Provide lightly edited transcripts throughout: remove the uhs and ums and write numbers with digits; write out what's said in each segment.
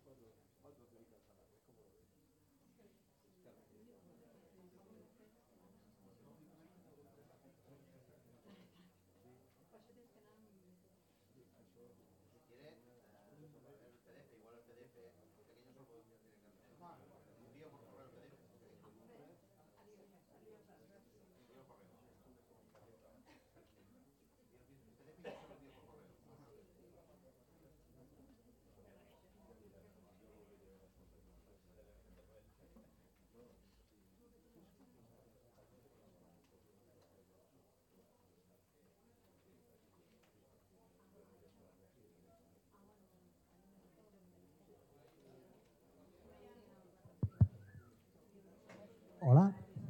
Hola.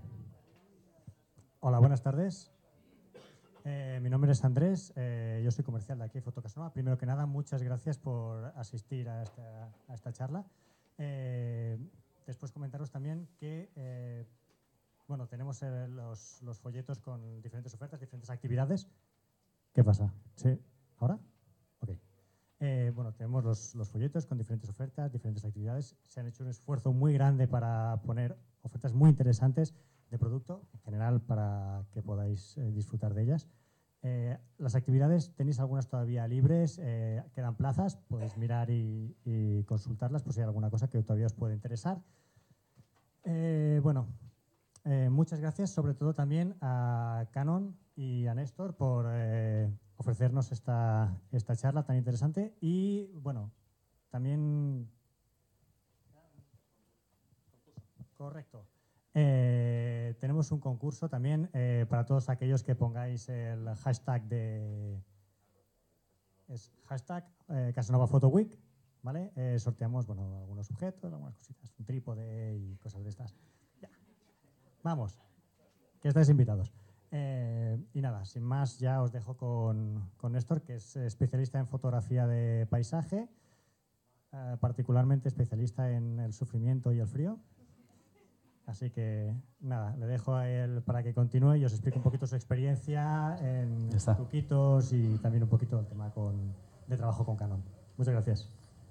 Hola, buenas tardes. Mi nombre es Andrés, yo soy comercial de aquí, Fotocasanova. Primero que nada, muchas gracias por asistir a esta charla. Después comentaros también que bueno, tenemos los folletos con diferentes ofertas, diferentes actividades. ¿Qué pasa? ¿Sí? ¿Ahora? Ok. Bueno, tenemos los folletos con diferentes ofertas, diferentes actividades. Se han hecho un esfuerzo muy grande para poner ofertas muy interesantes de producto, en general, para que podáis disfrutar de ellas. Las actividades, tenéis algunas todavía libres, quedan plazas, podéis mirar y consultarlas por si hay alguna cosa que todavía os puede interesar. Bueno, muchas gracias, sobre todo también a Canon y a Néstor por ofrecernos esta charla tan interesante. Y bueno, también... Correcto. Tenemos un concurso también para todos aquellos que pongáis el hashtag de... Es hashtag Casanova Photo Week, ¿vale? Sorteamos, bueno, algunos objetos, algunas cositas, un trípode y cosas de estas. Ya. Vamos, que estáis invitados. Y nada, sin más, ya os dejo con Néstor, que es especialista en fotografía de paisaje, particularmente especialista en el sufrimiento y el frío. Así que nada, le dejo a él para que continúe y os explique un poquito su experiencia en truquitos y también un poquito el tema de trabajo con Canon. Muchas gracias.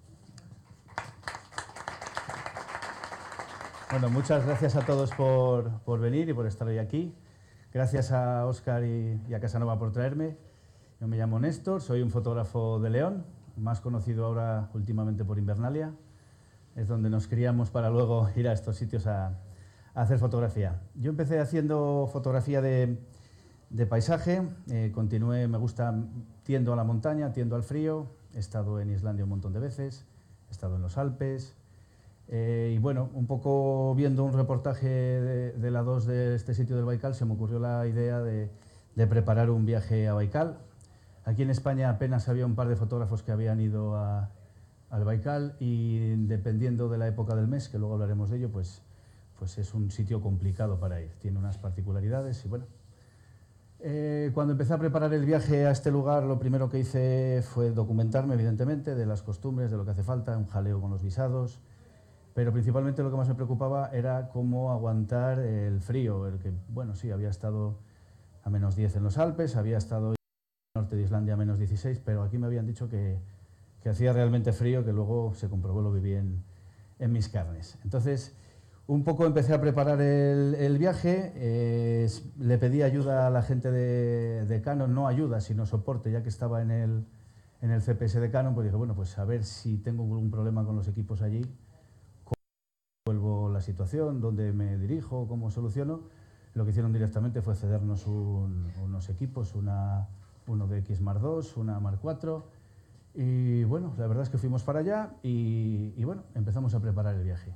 Bueno, muchas gracias a todos por venir y por estar hoy aquí. Gracias a Óscar y a Casanova por traerme. Yo me llamo Néstor, soy un fotógrafo de León, más conocido ahora últimamente por Invernalia. Es donde nos criamos para luego ir a estos sitios a hacer fotografía. Yo empecé haciendo fotografía de paisaje, continué, me gusta, tiendo a la montaña, tiendo al frío, he estado en Islandia un montón de veces, he estado en los Alpes, y bueno, un poco viendo un reportaje de la 2 de este sitio del Baikal, se me ocurrió la idea de preparar un viaje a Baikal. Aquí en España apenas había un par de fotógrafos que habían ido al Baikal y dependiendo de la época del mes, que luego hablaremos de ello, pues es un sitio complicado para ir, tiene unas particularidades y bueno. Cuando empecé a preparar el viaje a este lugar, lo primero que hice fue documentarme, evidentemente, de las costumbres, de lo que hace falta, un jaleo con los visados, pero principalmente lo que más me preocupaba era cómo aguantar el frío, el que, bueno, sí, había estado a menos 10 en los Alpes, había estado en el norte de Islandia a menos 16, pero aquí me habían dicho que hacía realmente frío, que luego se comprobó, lo viví en mis carnes. Entonces, un poco empecé a preparar el viaje, le pedí ayuda a la gente de Canon, no ayuda, sino soporte, ya que estaba en el CPS de Canon, pues dije, bueno, pues a ver si tengo algún problema con los equipos allí, cómo resuelvo la situación, dónde me dirijo, cómo soluciono. Lo que hicieron directamente fue cedernos unos equipos, uno de X Mark II, una Mark IV, y bueno, la verdad es que fuimos para allá y bueno, empezamos a preparar el viaje.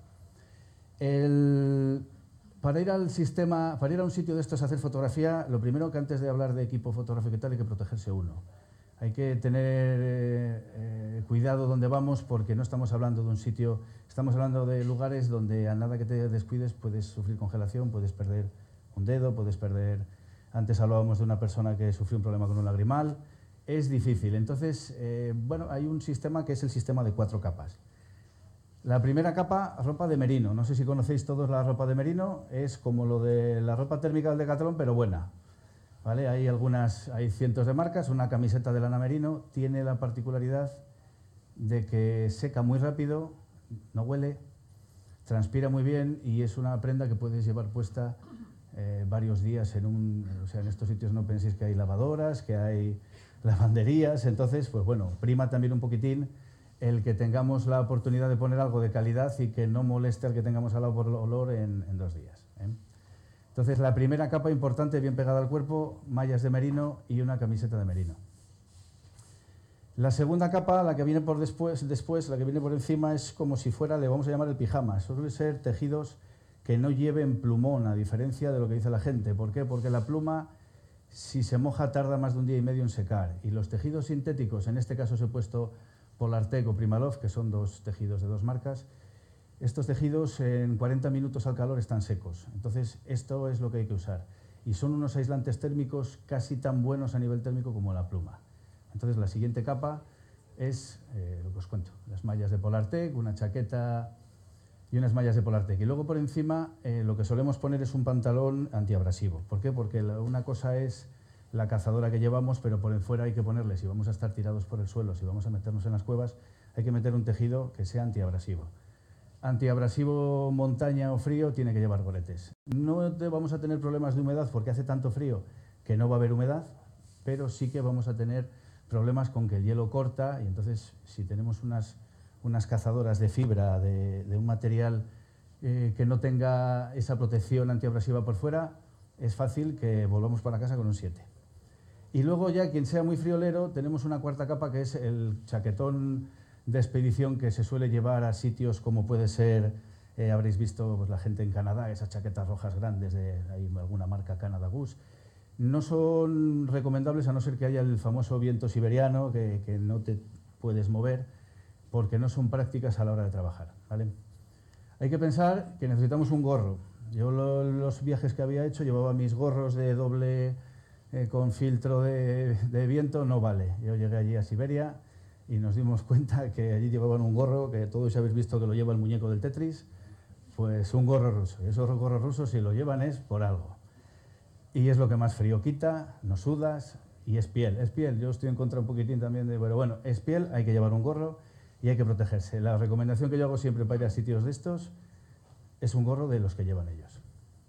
Para ir a un sitio de estos a hacer fotografía, lo primero que antes de hablar de equipo fotográfico y tal, hay que protegerse uno. Hay que tener cuidado donde vamos porque no estamos hablando de un sitio, estamos hablando de lugares donde a nada que te descuides puedes sufrir congelación, puedes perder un dedo, puedes perder... Antes hablábamos de una persona que sufrió un problema con un lagrimal. Es difícil. Entonces, bueno, hay un sistema que es el sistema de 4 capas. La primera capa, ropa de merino. No sé si conocéis todos la ropa de merino. Es como lo de la ropa térmica del Decathlon, pero buena. ¿Vale? Hay cientos de marcas. Una camiseta de lana merino tiene la particularidad de que seca muy rápido, no huele, transpira muy bien y es una prenda que puedes llevar puesta varios días en estos sitios no penséis que hay lavadoras, que hay lavanderías, entonces, pues bueno, prima también un poquitín el que tengamos la oportunidad de poner algo de calidad y que no moleste al que tengamos al lado por el olor en 2 días. Entonces, la primera capa importante, bien pegada al cuerpo, mallas de merino y una camiseta de merino. La segunda capa, la que viene por después, la que viene por encima, es como si fuera, le vamos a llamar el pijama. Suelen ser tejidos que no lleven plumón, a diferencia de lo que dice la gente. ¿Por qué? Porque la pluma, si se moja, tarda más de un día y medio en secar. Y los tejidos sintéticos, en este caso os he puesto Polartec o Primaloft, que son 2 tejidos de 2 marcas, estos tejidos en 40 minutos al calor están secos. Entonces, esto es lo que hay que usar. Y son unos aislantes térmicos casi tan buenos a nivel térmico como la pluma. Entonces, la siguiente capa es lo que os cuento, las mallas de Polartec, una chaqueta y unas mallas de Polartec. Y luego por encima lo que solemos poner es un pantalón antiabrasivo. ¿Por qué? Porque una cosa es la cazadora que llevamos, pero por fuera hay que ponerle, si vamos a estar tirados por el suelo, si vamos a meternos en las cuevas, hay que meter un tejido que sea antiabrasivo. Antiabrasivo montaña o frío tiene que llevar goretes. No vamos a tener problemas de humedad porque hace tanto frío que no va a haber humedad, pero sí que vamos a tener problemas con que el hielo corta y entonces si tenemos unas cazadoras de fibra, de un material que no tenga esa protección antiabrasiva por fuera, es fácil que volvamos para casa con un 7. Y luego ya, quien sea muy friolero, tenemos una cuarta capa que es el chaquetón de expedición que se suele llevar a sitios como puede ser, habréis visto pues, la gente en Canadá, esas chaquetas rojas grandes de hay alguna marca Canada Goose. No son recomendables a no ser que haya el famoso viento siberiano que no te puedes mover porque no son prácticas a la hora de trabajar, ¿vale? Hay que pensar que necesitamos un gorro. Yo los viajes que había hecho llevaba mis gorros de doble con filtro de viento, no vale. Yo llegué allí a Siberia y nos dimos cuenta que allí llevaban un gorro que todos habéis visto que lo lleva el muñeco del Tetris, pues un gorro ruso. Y esos gorros rusos si lo llevan es por algo. Y es lo que más frío quita, no sudas y es piel. Es piel, yo estoy en contra un poquitín también de, pero bueno, es piel, hay que llevar un gorro y hay que protegerse. La recomendación que yo hago siempre para ir a sitios de estos es un gorro de los que llevan ellos.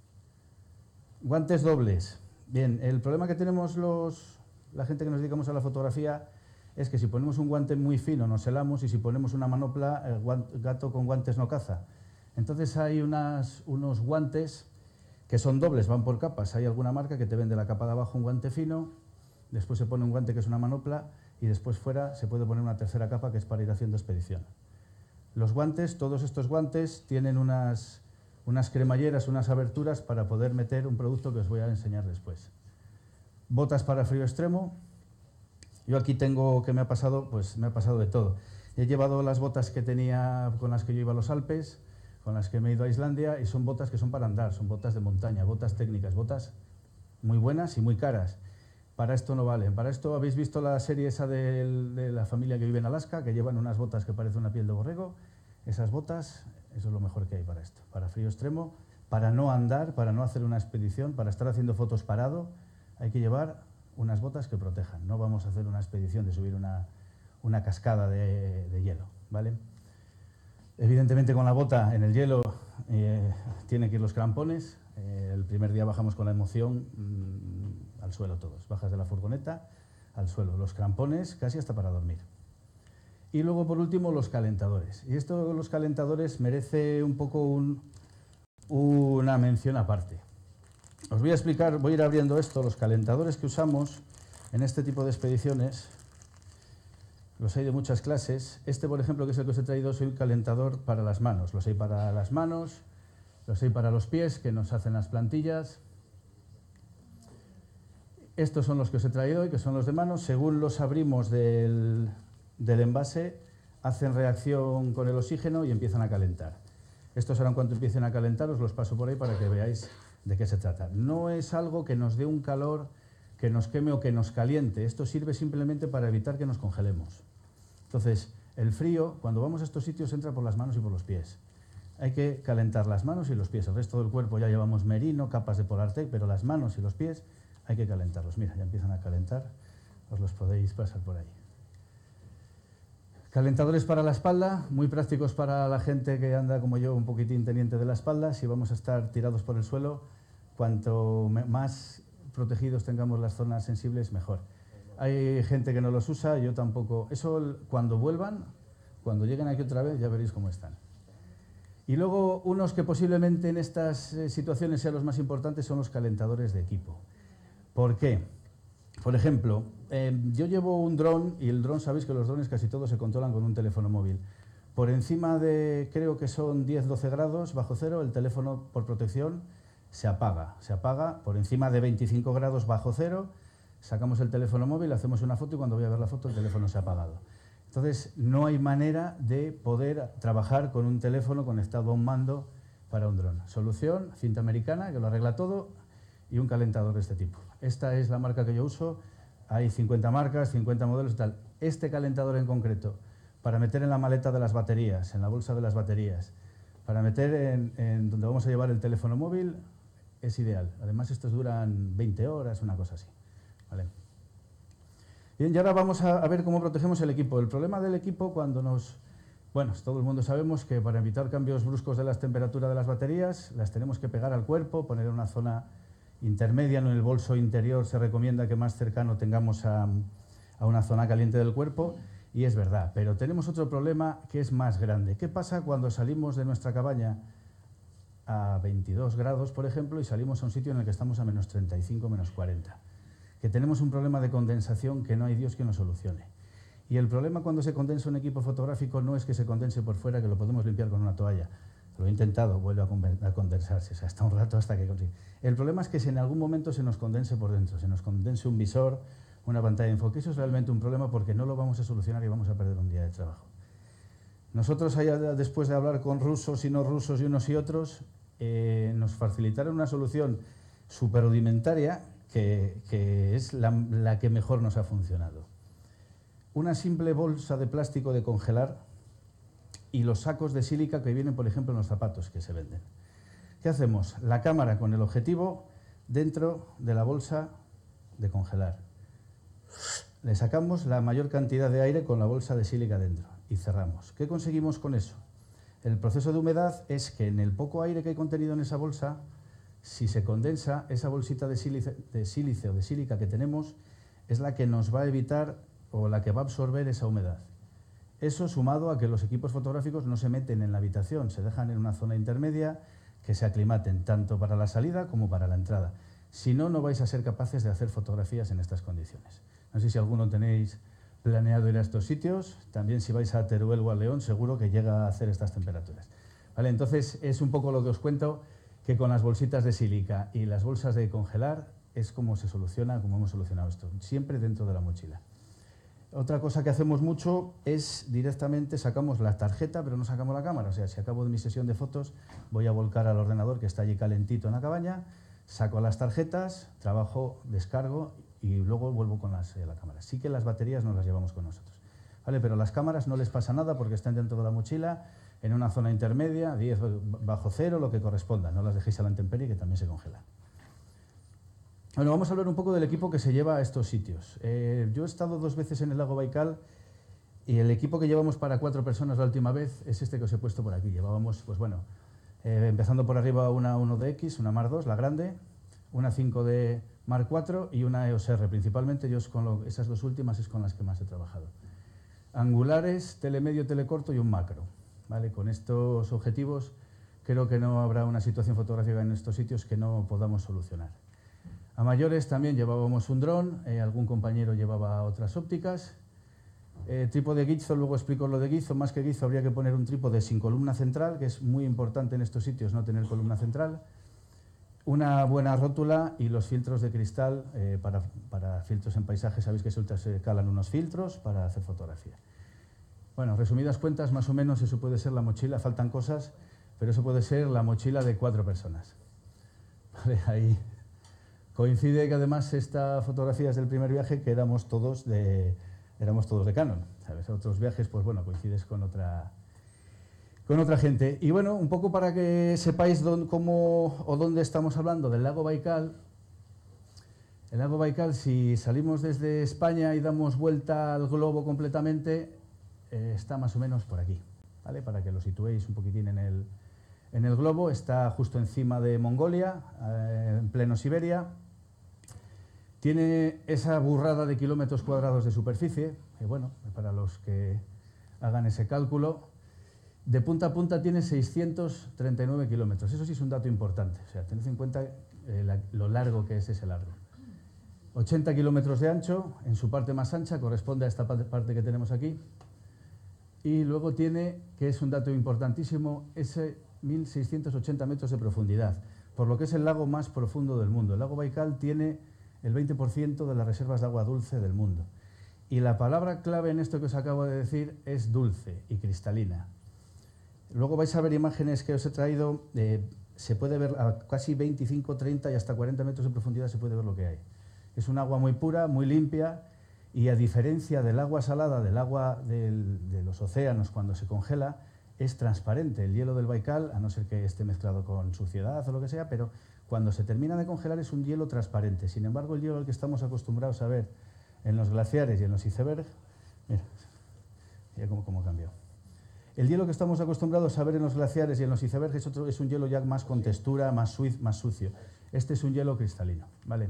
Guantes dobles. Bien, el problema que tenemos la gente que nos dedicamos a la fotografía es que si ponemos un guante muy fino nos helamos y si ponemos una manopla, el gato con guantes no caza. Entonces hay unos guantes que son dobles, van por capas. Hay alguna marca que te vende la capa de abajo un guante fino, después se pone un guante que es una manopla y después fuera se puede poner una tercera capa que es para ir haciendo expedición. Los guantes, todos estos guantes tienen unas cremalleras, unas aberturas para poder meter un producto que os voy a enseñar después. Botas para frío extremo. Yo aquí tengo, ¿qué me ha pasado? Pues me ha pasado de todo. He llevado las botas que tenía con las que yo iba a los Alpes, con las que me he ido a Islandia y son botas que son para andar, son botas de montaña, botas técnicas, botas muy buenas y muy caras. Para esto no valen. Para esto habéis visto la serie esa de la familia que vive en Alaska, que llevan unas botas que parecen una piel de borrego. Esas botas, eso es lo mejor que hay para esto. Para frío extremo, para no andar, para no hacer una expedición, para estar haciendo fotos parado, hay que llevar unas botas que protejan. No vamos a hacer una expedición de subir una cascada de hielo, ¿vale? Evidentemente con la bota en el hielo tienen que ir los crampones. El primer día bajamos con la emoción al suelo todos. Bajas de la furgoneta al suelo. Los crampones casi hasta para dormir. Y luego por último los calentadores. Y esto los calentadores merece un poco una mención aparte. Os voy a explicar, voy a ir abriendo esto, los calentadores que usamos en este tipo de expediciones. Los hay de muchas clases. Este, por ejemplo, que es el que os he traído, es un calentador para las manos. Los hay para las manos, los hay para los pies, que nos hacen las plantillas. Estos son los que os he traído hoy, que son los de manos. Según los abrimos del envase, hacen reacción con el oxígeno y empiezan a calentar. Estos ahora, en cuanto empiecen a calentar, os los paso por ahí para que veáis de qué se trata. No es algo que nos dé un calor, que nos queme o que nos caliente. Esto sirve simplemente para evitar que nos congelemos. Entonces, el frío, cuando vamos a estos sitios, entra por las manos y por los pies. Hay que calentar las manos y los pies. El resto del cuerpo ya llevamos merino, capas de Polartec, pero las manos y los pies hay que calentarlos. Mira, ya empiezan a calentar, os los podéis pasar por ahí. Calentadores para la espalda, muy prácticos para la gente que anda como yo un poquitín teniente de la espalda. Si vamos a estar tirados por el suelo, cuanto más protegidos tengamos las zonas sensibles, mejor. Hay gente que no los usa, yo tampoco. Eso cuando vuelvan, cuando lleguen aquí otra vez, ya veréis cómo están. Y luego unos que posiblemente en estas situaciones sean los más importantes son los calentadores de equipo. ¿Por qué? Por ejemplo, yo llevo un dron y el dron, sabéis que los drones casi todos se controlan con un teléfono móvil. Por encima de, creo que son 10-12 grados bajo cero, el teléfono por protección se apaga. Se apaga por encima de 25 grados bajo cero, sacamos el teléfono móvil, hacemos una foto y cuando voy a ver la foto el teléfono se ha apagado. Entonces, no hay manera de poder trabajar con un teléfono conectado a un mando para un dron. Solución, cinta americana, que lo arregla todo, y un calentador de este tipo. Esta es la marca que yo uso. Hay 50 marcas, 50 modelos y tal. Este calentador en concreto, para meter en la maleta de las baterías, en la bolsa de las baterías, para meter en donde vamos a llevar el teléfono móvil, es ideal. Además, estos duran 20 horas, una cosa así. ¿Vale? Bien, y ahora vamos a ver cómo protegemos el equipo. El problema del equipo cuando bueno, todo el mundo sabemos que para evitar cambios bruscos de las temperaturas de las baterías, las tenemos que pegar al cuerpo, poner en una zona intermedia, no en el bolso interior. Se recomienda que más cercano tengamos a una zona caliente del cuerpo, y es verdad. Pero tenemos otro problema que es más grande. ¿Qué pasa cuando salimos de nuestra cabaña a 22 grados, por ejemplo, y salimos a un sitio en el que estamos a menos 35, menos 40? Que tenemos un problema de condensación que no hay Dios que nos solucione. Y el problema cuando se condensa un equipo fotográfico no es que se condense por fuera, que lo podemos limpiar con una toalla. Lo he intentado, vuelve a condensarse, o sea, hasta un rato hasta que consigue. El problema es que si en algún momento se nos condense por dentro, se nos condense un visor, una pantalla de enfoque. Eso es realmente un problema porque no lo vamos a solucionar y vamos a perder un día de trabajo. Nosotros, allá después de hablar con rusos y no rusos y unos y otros, nos facilitaron una solución súper rudimentaria que es la que mejor nos ha funcionado. Una simple bolsa de plástico de congelar y los sacos de sílica que vienen, por ejemplo, en los zapatos que se venden. ¿Qué hacemos? La cámara con el objetivo dentro de la bolsa de congelar. Le sacamos la mayor cantidad de aire con la bolsa de sílica dentro y cerramos. ¿Qué conseguimos con eso? El proceso de humedad es que en el poco aire que hay contenido en esa bolsa, si se condensa, esa bolsita de sílice o de sílica que tenemos es la que nos va a evitar o la que va a absorber esa humedad. Eso sumado a que los equipos fotográficos no se meten en la habitación, se dejan en una zona intermedia que se aclimaten tanto para la salida como para la entrada. Si no, no vais a ser capaces de hacer fotografías en estas condiciones. No sé si alguno tenéis planeado ir a estos sitios. También si vais a Teruel o a León, seguro que llega a hacer estas temperaturas. ¿Vale? Entonces, es un poco lo que os cuento, que con las bolsitas de sílica y las bolsas de congelar es como se soluciona, como hemos solucionado esto, siempre dentro de la mochila. Otra cosa que hacemos mucho es directamente sacamos la tarjeta, pero no sacamos la cámara. O sea, si acabo de mi sesión de fotos, voy a volcar al ordenador que está allí calentito en la cabaña, saco las tarjetas, trabajo, descargo y luego vuelvo con la cámara. Sí que las baterías no las llevamos con nosotros, ¿vale? Pero las cámaras no les pasa nada porque están dentro de la mochila, en una zona intermedia, 10 bajo cero, lo que corresponda. No las dejéis a la intemperie, que también se congelan. Bueno, vamos a hablar un poco del equipo que se lleva a estos sitios. Yo he estado 2 veces en el lago Baikal y el equipo que llevamos para 4 personas la última vez es este que os he puesto por aquí. Llevábamos, pues bueno, empezando por arriba una 1DX, una Mark II, la grande, una 5D Mark IV y una EOS R. Principalmente yo esas 2 últimas es con las que más he trabajado. Angulares, telemedio, telecorto y un macro. ¿Vale? Con estos objetivos creo que no habrá una situación fotográfica en estos sitios que no podamos solucionar. A mayores también llevábamos un dron, algún compañero llevaba otras ópticas. Trípode guizo, luego explico lo de guizo. Más que guizo habría que poner un trípode sin columna central, que es muy importante en estos sitios no tener columna central. Una buena rótula y los filtros de cristal, para filtros en paisaje sabéis que se calan unos filtros para hacer fotografía. Bueno, resumidas cuentas, más o menos eso puede ser la mochila, faltan cosas, pero eso puede ser la mochila de 4 personas. Vale, ahí coincide que además esta fotografía es del primer viaje, que éramos todos de Canon, ¿sabes? Otros viajes, pues bueno, coincides con otra gente. Y bueno, un poco para que sepáis cómo o dónde estamos hablando del lago Baikal. El lago Baikal, si salimos desde España y damos vuelta al globo completamente, está más o menos por aquí, ¿vale? Para que lo situéis un poquitín en el globo. Está justo encima de Mongolia, en pleno Siberia. Tiene esa burrada de kilómetros cuadrados de superficie, que bueno, para los que hagan ese cálculo, de punta a punta tiene 639 kilómetros. Eso sí es un dato importante, o sea, tened en cuenta lo largo que es ese largo. 80 kilómetros de ancho, en su parte más ancha, corresponde a esta parte que tenemos aquí. Y luego tiene, que es un dato importantísimo, ese 1.680 metros de profundidad, por lo que es el lago más profundo del mundo. El lago Baikal tiene el 20% de las reservas de agua dulce del mundo. Y la palabra clave en esto que os acabo de decir es dulce y cristalina. Luego vais a ver imágenes que os he traído, se puede ver a casi 25, 30 y hasta 40 metros de profundidad se puede ver lo que hay. Es un agua muy pura, muy limpia, y a diferencia del agua salada, del agua de los océanos cuando se congela, es transparente. El hielo del Baikal, a no ser que esté mezclado con suciedad o lo que sea, pero cuando se termina de congelar es un hielo transparente. Sin embargo, el hielo al que estamos acostumbrados a ver en los glaciares y en los icebergs, mira cómo cambió. El hielo que estamos acostumbrados a ver en los glaciares y en los icebergs es un hielo ya más con textura, más sucio. Este es un hielo cristalino, ¿vale?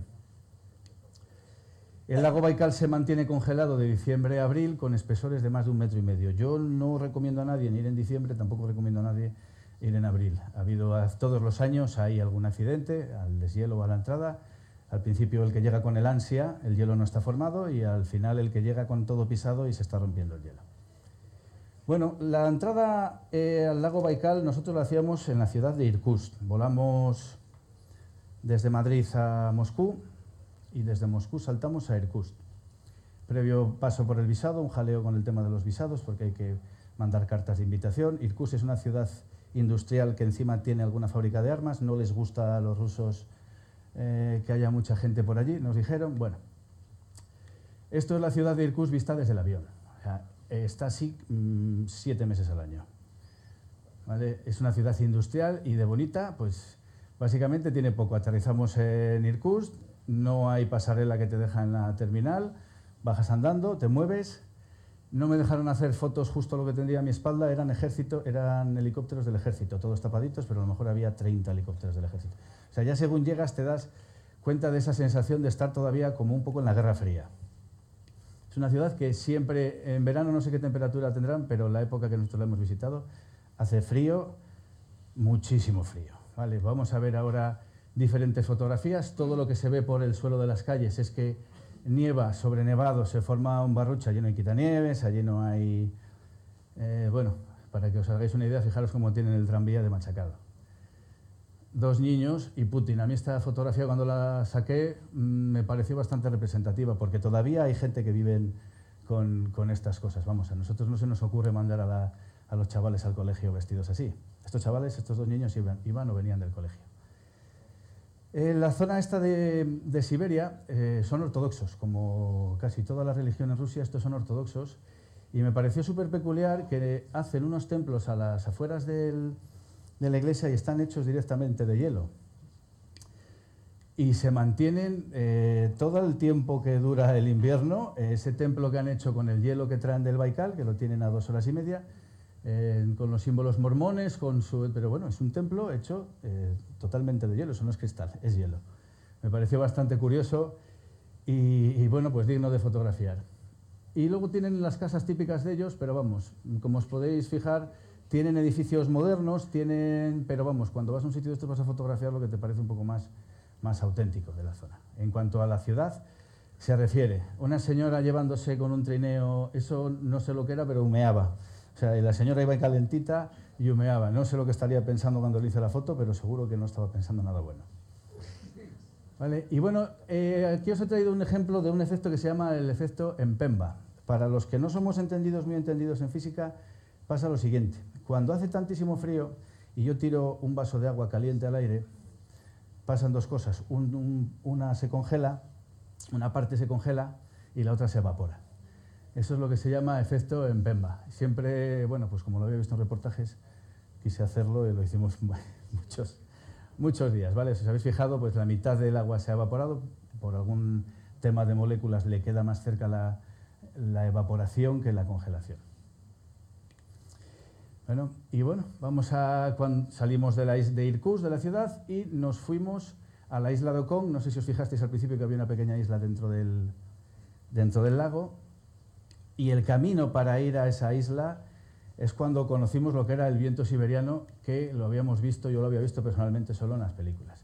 El lago Baikal se mantiene congelado de diciembre a abril con espesores de más de 1,5 metros. Yo no recomiendo a nadie ir en diciembre, tampoco recomiendo a nadie ir en abril. Todos los años hay algún accidente, al deshielo o a la entrada. Al principio el que llega con el ansia, el hielo no está formado, y al final el que llega con todo pisado y se está rompiendo el hielo. Bueno, la entrada al lago Baikal nosotros la hacíamos en la ciudad de Irkutsk. Volamos desde Madrid a Moscú y desde Moscú saltamos a Irkutsk. Previo paso por el visado, un jaleo con el tema de los visados porque hay que mandar cartas de invitación. Irkutsk es una ciudad industrial que encima tiene alguna fábrica de armas. No les gusta a los rusos que haya mucha gente por allí, nos dijeron. Bueno, esto es la ciudad de Irkutsk vista desde el avión. O sea, está así 7 meses al año. ¿Vale? Es una ciudad industrial y de bonita, pues básicamente tiene poco. Aterrizamos en Irkutsk, no hay pasarela que te deja en la terminal, bajas andando, te mueves. No me dejaron hacer fotos, justo lo que tendría a mi espalda eran helicópteros del ejército, todos tapaditos, pero a lo mejor había 30 helicópteros del ejército. O sea, ya según llegas te das cuenta de esa sensación de estar todavía como un poco en la Guerra Fría. Es una ciudad que siempre, en verano no sé qué temperatura tendrán, pero en la época que nosotros la hemos visitado, hace frío, muchísimo frío. ¿Vale? Vamos a ver ahora diferentes fotografías. Todo lo que se ve por el suelo de las calles es que nieva sobre nevado, se forma un barrucho, allí no hay quitanieves, allí no hay... bueno, para que os hagáis una idea, fijaros cómo tienen el tranvía de machacado. 2 niños y Putin. A mí esta fotografía cuando la saqué me pareció bastante representativa porque todavía hay gente que vive con estas cosas. Vamos, a nosotros no se nos ocurre mandar a los chavales al colegio vestidos así. Estos chavales, estos 2 niños iban o venían del colegio. La zona esta de Siberia son ortodoxos, como casi toda la religión en Rusia, estos son ortodoxos, y me pareció súper peculiar que hacen unos templos a las afueras de la iglesia y están hechos directamente de hielo. Y se mantienen todo el tiempo que dura el invierno. Ese templo que han hecho con el hielo que traen del Baikal, que lo tienen a 2 horas y media, con los símbolos mormones, pero bueno, es un templo hecho totalmente de hielo, eso no es cristal, es hielo. Me pareció bastante curioso y bueno, pues digno de fotografiar. Y luego tienen las casas típicas de ellos, pero vamos, como os podéis fijar, tienen edificios modernos, pero vamos, cuando vas a un sitio de estos vas a fotografiar lo que te parece un poco más auténtico de la zona. En cuanto a la ciudad se refiere, una señora llevándose con un trineo, eso no sé lo que era, pero humeaba. O sea, la señora iba calentita y humeaba. No sé lo que estaría pensando cuando le hice la foto, pero seguro que no estaba pensando nada bueno. ¿Vale? Y bueno, aquí os he traído un ejemplo de un efecto que se llama el efecto Mpemba. Para los que no somos muy entendidos en física, pasa lo siguiente. Cuando hace tantísimo frío y yo tiro un vaso de agua caliente al aire, pasan 2 cosas. Una se congela, una parte se congela y la otra se evapora. Eso es lo que se llama efecto Mpemba. Siempre, bueno, pues como lo había visto en reportajes, quise hacerlo y lo hicimos muchos días, ¿vale? Si os habéis fijado, pues la mitad del agua se ha evaporado. Por algún tema de moléculas le queda más cerca la evaporación que la congelación. Bueno, salimos de Irkutsk, de la ciudad, y nos fuimos a la isla de Okon. No sé si os fijasteis al principio que había una pequeña isla dentro del lago. Y el camino para ir a esa isla es cuando conocimos lo que era el viento siberiano, que lo habíamos visto, yo lo había visto personalmente solo en las películas.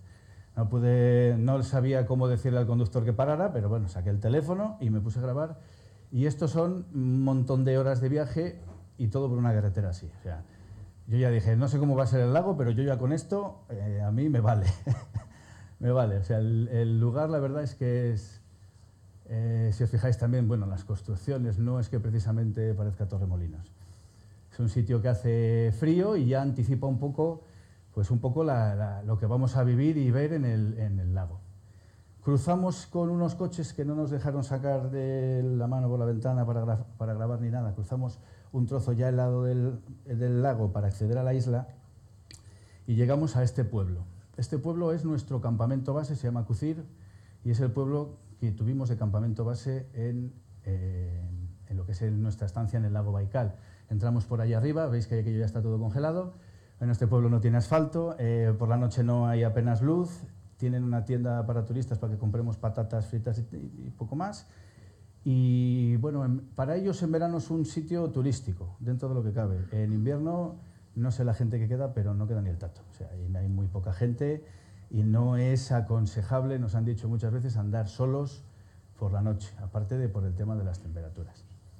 No sabía cómo decirle al conductor que parara, pero bueno, saqué el teléfono y me puse a grabar. Y estos son un montón de horas de viaje y todo por una carretera así. O sea, yo ya dije, no sé cómo va a ser el lago, pero yo ya con esto, a mí me vale. Me vale. O sea, el lugar, la verdad es que es... si os fijáis también, bueno, las construcciones no es que precisamente parezca Torremolinos. Es un sitio que hace frío y ya anticipa un poco, pues lo que vamos a vivir y ver en el lago. Cruzamos con unos coches que no nos dejaron sacar de la mano por la ventana para grabar ni nada. Cruzamos un trozo ya al lado del lago para acceder a la isla y llegamos a este pueblo. Este pueblo es nuestro campamento base, se llama Kucir, y es el pueblo que tuvimos de campamento base en lo que es nuestra estancia en el lago Baikal. Entramos por allá arriba, veis que aquello ya está todo congelado. En este pueblo no tiene asfalto, por la noche no hay apenas luz, tienen una tienda para turistas para que compremos patatas fritas y poco más. Y bueno, para ellos en verano es un sitio turístico, dentro de lo que cabe. En invierno no sé la gente que queda, pero no queda ni el tato. O sea, hay muy poca gente y no es aconsejable, nos han dicho muchas veces, andar solos por la noche, aparte de por el tema de las temperaturas.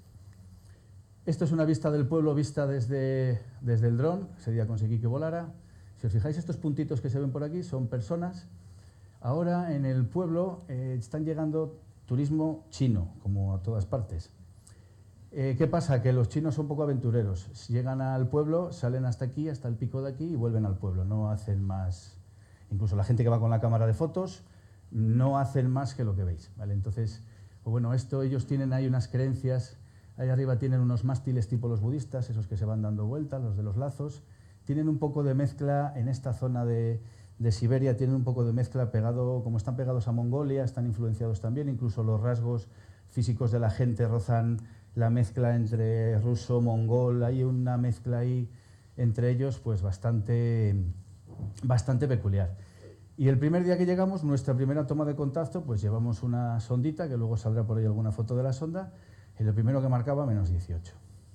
Esto es una vista del pueblo vista desde el dron, ese día conseguí que volara. Si os fijáis, estos puntitos que se ven por aquí son personas. Ahora en el pueblo están llegando turismo chino, como a todas partes. ¿Qué pasa? Que los chinos son poco aventureros. Llegan al pueblo, salen hasta aquí, hasta el pico de aquí y vuelven al pueblo. No hacen más. Incluso la gente que va con la cámara de fotos no hacen más que lo que veis, ¿vale? Entonces, pues bueno, ellos tienen ahí unas creencias. Ahí arriba tienen unos mástiles tipo los budistas, esos que se van dando vueltas, los de los lazos. Tienen un poco de mezcla en esta zona de Siberia, tienen un poco de mezcla pegado, como están pegados a Mongolia, están influenciados también, incluso los rasgos físicos de la gente rozan la mezcla entre ruso, mongol, hay una mezcla ahí entre ellos pues bastante peculiar. Y el primer día que llegamos, nuestra primera toma de contacto, pues llevamos una sondita, que luego saldrá por ahí alguna foto de la sonda, y lo primero que marcaba, menos 18.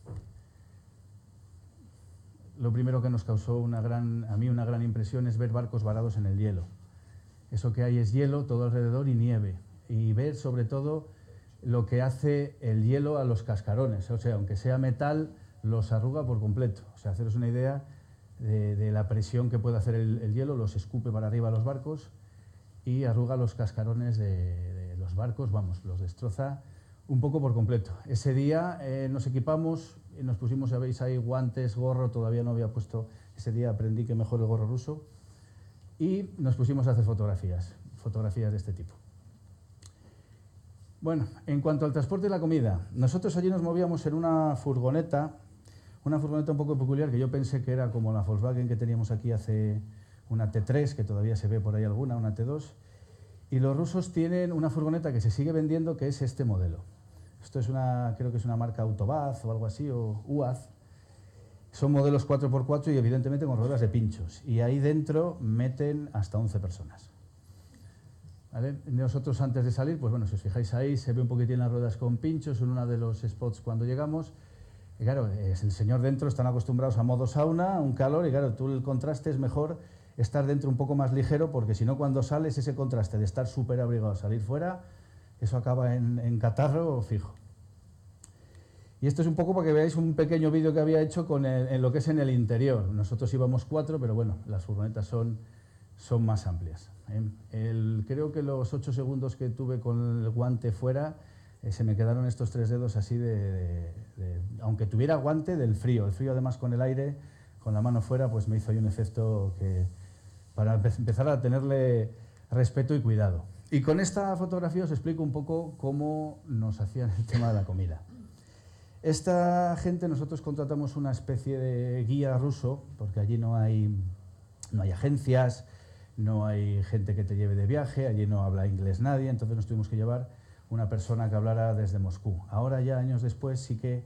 Lo primero que nos causó a mí una gran impresión es ver barcos varados en el hielo. Eso que hay es hielo todo alrededor y nieve. Y ver sobre todo lo que hace el hielo a los cascarones. O sea, aunque sea metal, los arruga por completo. O sea, haceros una idea de la presión que puede hacer el hielo, los escupe para arriba a los barcos y arruga los cascarones de los barcos, vamos, los destroza un poco por completo. Ese día nos equipamos y nos pusimos, ya veis ahí, guantes, gorro, todavía no había puesto, ese día aprendí que mejor el gorro ruso, y nos pusimos a hacer fotografías de este tipo. Bueno, en cuanto al transporte de la comida, nosotros allí nos movíamos en una furgoneta un poco peculiar, que yo pensé que era como la Volkswagen que teníamos aquí hace una T3, que todavía se ve por ahí alguna, una T2, y los rusos tienen una furgoneta que se sigue vendiendo, que es este modelo. Esto es creo que es una marca Autobaz o algo así, o UAZ. Son modelos 4x4 y evidentemente con ruedas de pinchos. Y ahí dentro meten hasta 11 personas. ¿Vale? Nosotros antes de salir, pues bueno, si os fijáis ahí, se ve un poquitín las ruedas con pinchos en uno de los spots cuando llegamos. Y claro, es el señor dentro, están acostumbrados a modo sauna, un calor, y claro, tú el contraste es mejor estar dentro un poco más ligero, porque si no cuando sales ese contraste de estar súper abrigado, salir fuera, eso acaba en catarro fijo. Y esto es un poco para que veáis un pequeño vídeo que había hecho en lo que es en el interior. Nosotros íbamos 4, pero bueno, las furgonetas son más amplias. Creo que los 8 segundos que tuve con el guante fuera, se me quedaron estos 3 dedos así aunque tuviera guante, del frío. El frío además con el aire, con la mano fuera, pues me hizo ahí un efecto que para empezar a tenerle respeto y cuidado. Y con esta fotografía os explico un poco cómo nos hacían el tema de la comida. Esta gente, nosotros contratamos una especie de guía ruso, porque allí no hay agencias, no hay gente que te lleve de viaje, allí no habla inglés nadie, entonces nos tuvimos que llevar una persona que hablara desde Moscú. Ahora ya, años después, sí que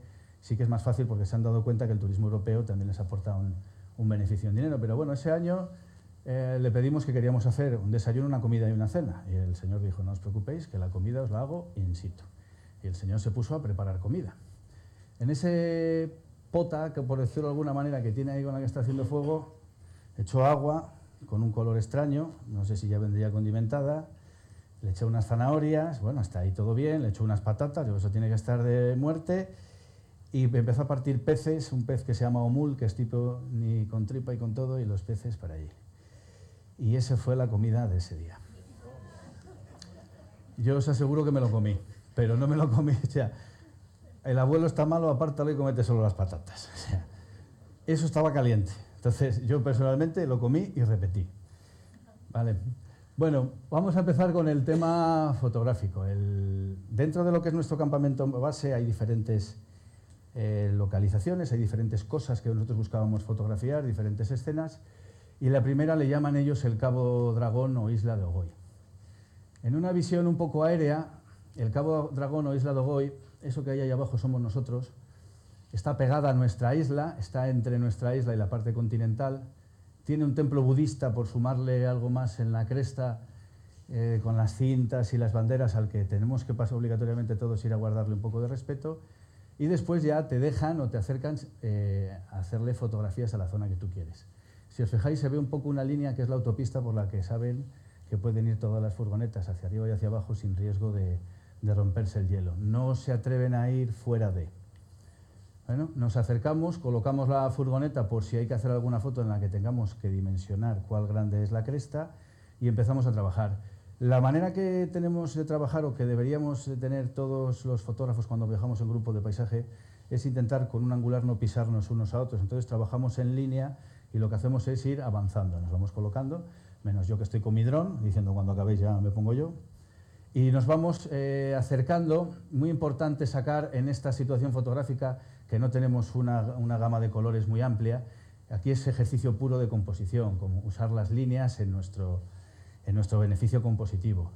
sí que es más fácil porque se han dado cuenta que el turismo europeo también les aporta un beneficio en dinero. Pero bueno, ese año le pedimos que queríamos hacer un desayuno, una comida y una cena. Y el señor dijo, no os preocupéis, que la comida os la hago in situ. Y el señor se puso a preparar comida. En ese pota, que por decirlo de alguna manera, que tiene ahí con la que está haciendo fuego, echó agua con un color extraño, no sé si ya vendría condimentada, le eché unas zanahorias, bueno, hasta ahí todo bien, le echó unas patatas, digo, eso tiene que estar de muerte, y empezó a partir peces, un pez que se llama omul, que es tipo ni con tripa y con todo, y los peces para allí. Y esa fue la comida de ese día. Yo os aseguro que me lo comí, pero no me lo comí, o sea, el abuelo está malo, apártalo y comete solo las patatas. O sea, eso estaba caliente. Entonces, yo personalmente lo comí y repetí. Vale. Bueno, vamos a empezar con el tema fotográfico. Dentro de lo que es nuestro campamento base hay diferentes localizaciones, hay diferentes cosas que nosotros buscábamos fotografiar, diferentes escenas, y la primera le llaman ellos el Cabo Dragón o Isla de Ogoy. En una visión un poco aérea, el Cabo Dragón o Isla de Ogoy, eso que hay ahí abajo somos nosotros, está pegada a nuestra isla, está entre nuestra isla y la parte continental, tiene un templo budista, por sumarle algo más en la cresta, con las cintas y las banderas al que tenemos que pasar obligatoriamente todos ir a guardarle un poco de respeto, y después ya te dejan o te acercan a hacerle fotografías a la zona que tú quieres. Si os fijáis, se ve un poco una línea que es la autopista por la que saben que pueden ir todas las furgonetas hacia arriba y hacia abajo sin riesgo de romperse el hielo. No se atreven a ir fuera de. Bueno, nos acercamos, colocamos la furgoneta por si hay que hacer alguna foto en la que tengamos que dimensionar cuál grande es la cresta y empezamos a trabajar. La manera que tenemos de trabajar o que deberíamos de tener todos los fotógrafos cuando viajamos en grupo de paisaje es intentar con un angular no pisarnos unos a otros. Entonces trabajamos en línea y lo que hacemos es ir avanzando. Nos vamos colocando, menos yo que estoy con mi dron, diciendo cuando acabéis ya me pongo yo. Y nos vamos acercando. Muy importante sacar en esta situación fotográfica que no tenemos una gama de colores muy amplia. Aquí es ejercicio puro de composición, como usar las líneas en nuestro beneficio compositivo.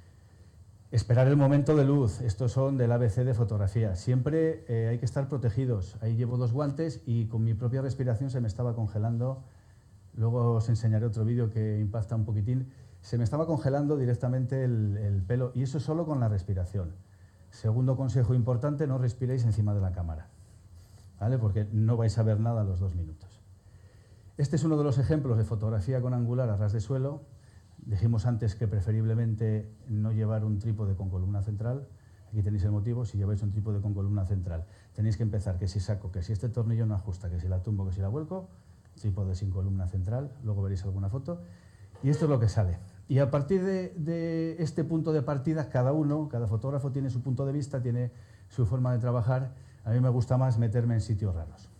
Esperar el momento de luz. Estos son del ABC de fotografía. Siempre hay que estar protegidos. Ahí llevo 2 guantes y con mi propia respiración se me estaba congelando. Luego os enseñaré otro vídeo que impacta un poquitín. Se me estaba congelando directamente el pelo, y eso solo con la respiración. Segundo consejo importante, no respiréis encima de la cámara, ¿vale? Porque no vais a ver nada a los 2 minutos. Este es uno de los ejemplos de fotografía con angular a ras de suelo. Dijimos antes que preferiblemente no llevar un trípode con columna central. Aquí tenéis el motivo. Si lleváis un trípode con columna central, tenéis que empezar que si saco, que si este tornillo no ajusta, que si la tumbo, que si la vuelco, trípode sin columna central. Luego veréis alguna foto. Y esto es lo que sale. Y a partir de este punto de partida, cada fotógrafo tiene su punto de vista, tiene su forma de trabajar. A mí me gusta más meterme en sitios raros.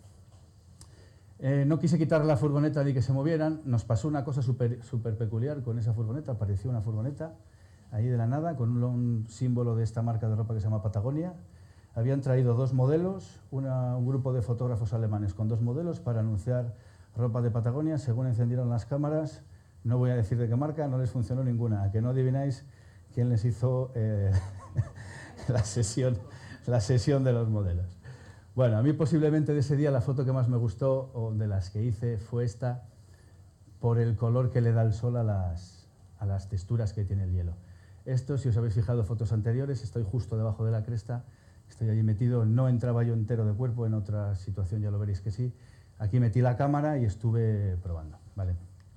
No quise quitar la furgoneta ni que se movieran. Nos pasó una cosa súper peculiar con esa furgoneta. Apareció una furgoneta ahí de la nada con un símbolo de esta marca de ropa que se llama Patagonia. Habían traído 2 modelos, un grupo de fotógrafos alemanes con 2 modelos para anunciar ropa de Patagonia. Según encendieron las cámaras, no voy a decir de qué marca, no les funcionó ninguna. A que no adivináis quién les hizo la sesión de los modelos. Bueno, a mí posiblemente de ese día la foto que más me gustó, o de las que hice, fue esta, por el color que le da el sol a las texturas que tiene el hielo. Esto, si os habéis fijado en fotos anteriores, estoy justo debajo de la cresta, estoy allí metido, no entraba yo entero de cuerpo, en otra situación ya lo veréis que sí. Aquí metí la cámara y estuve probando, ¿vale?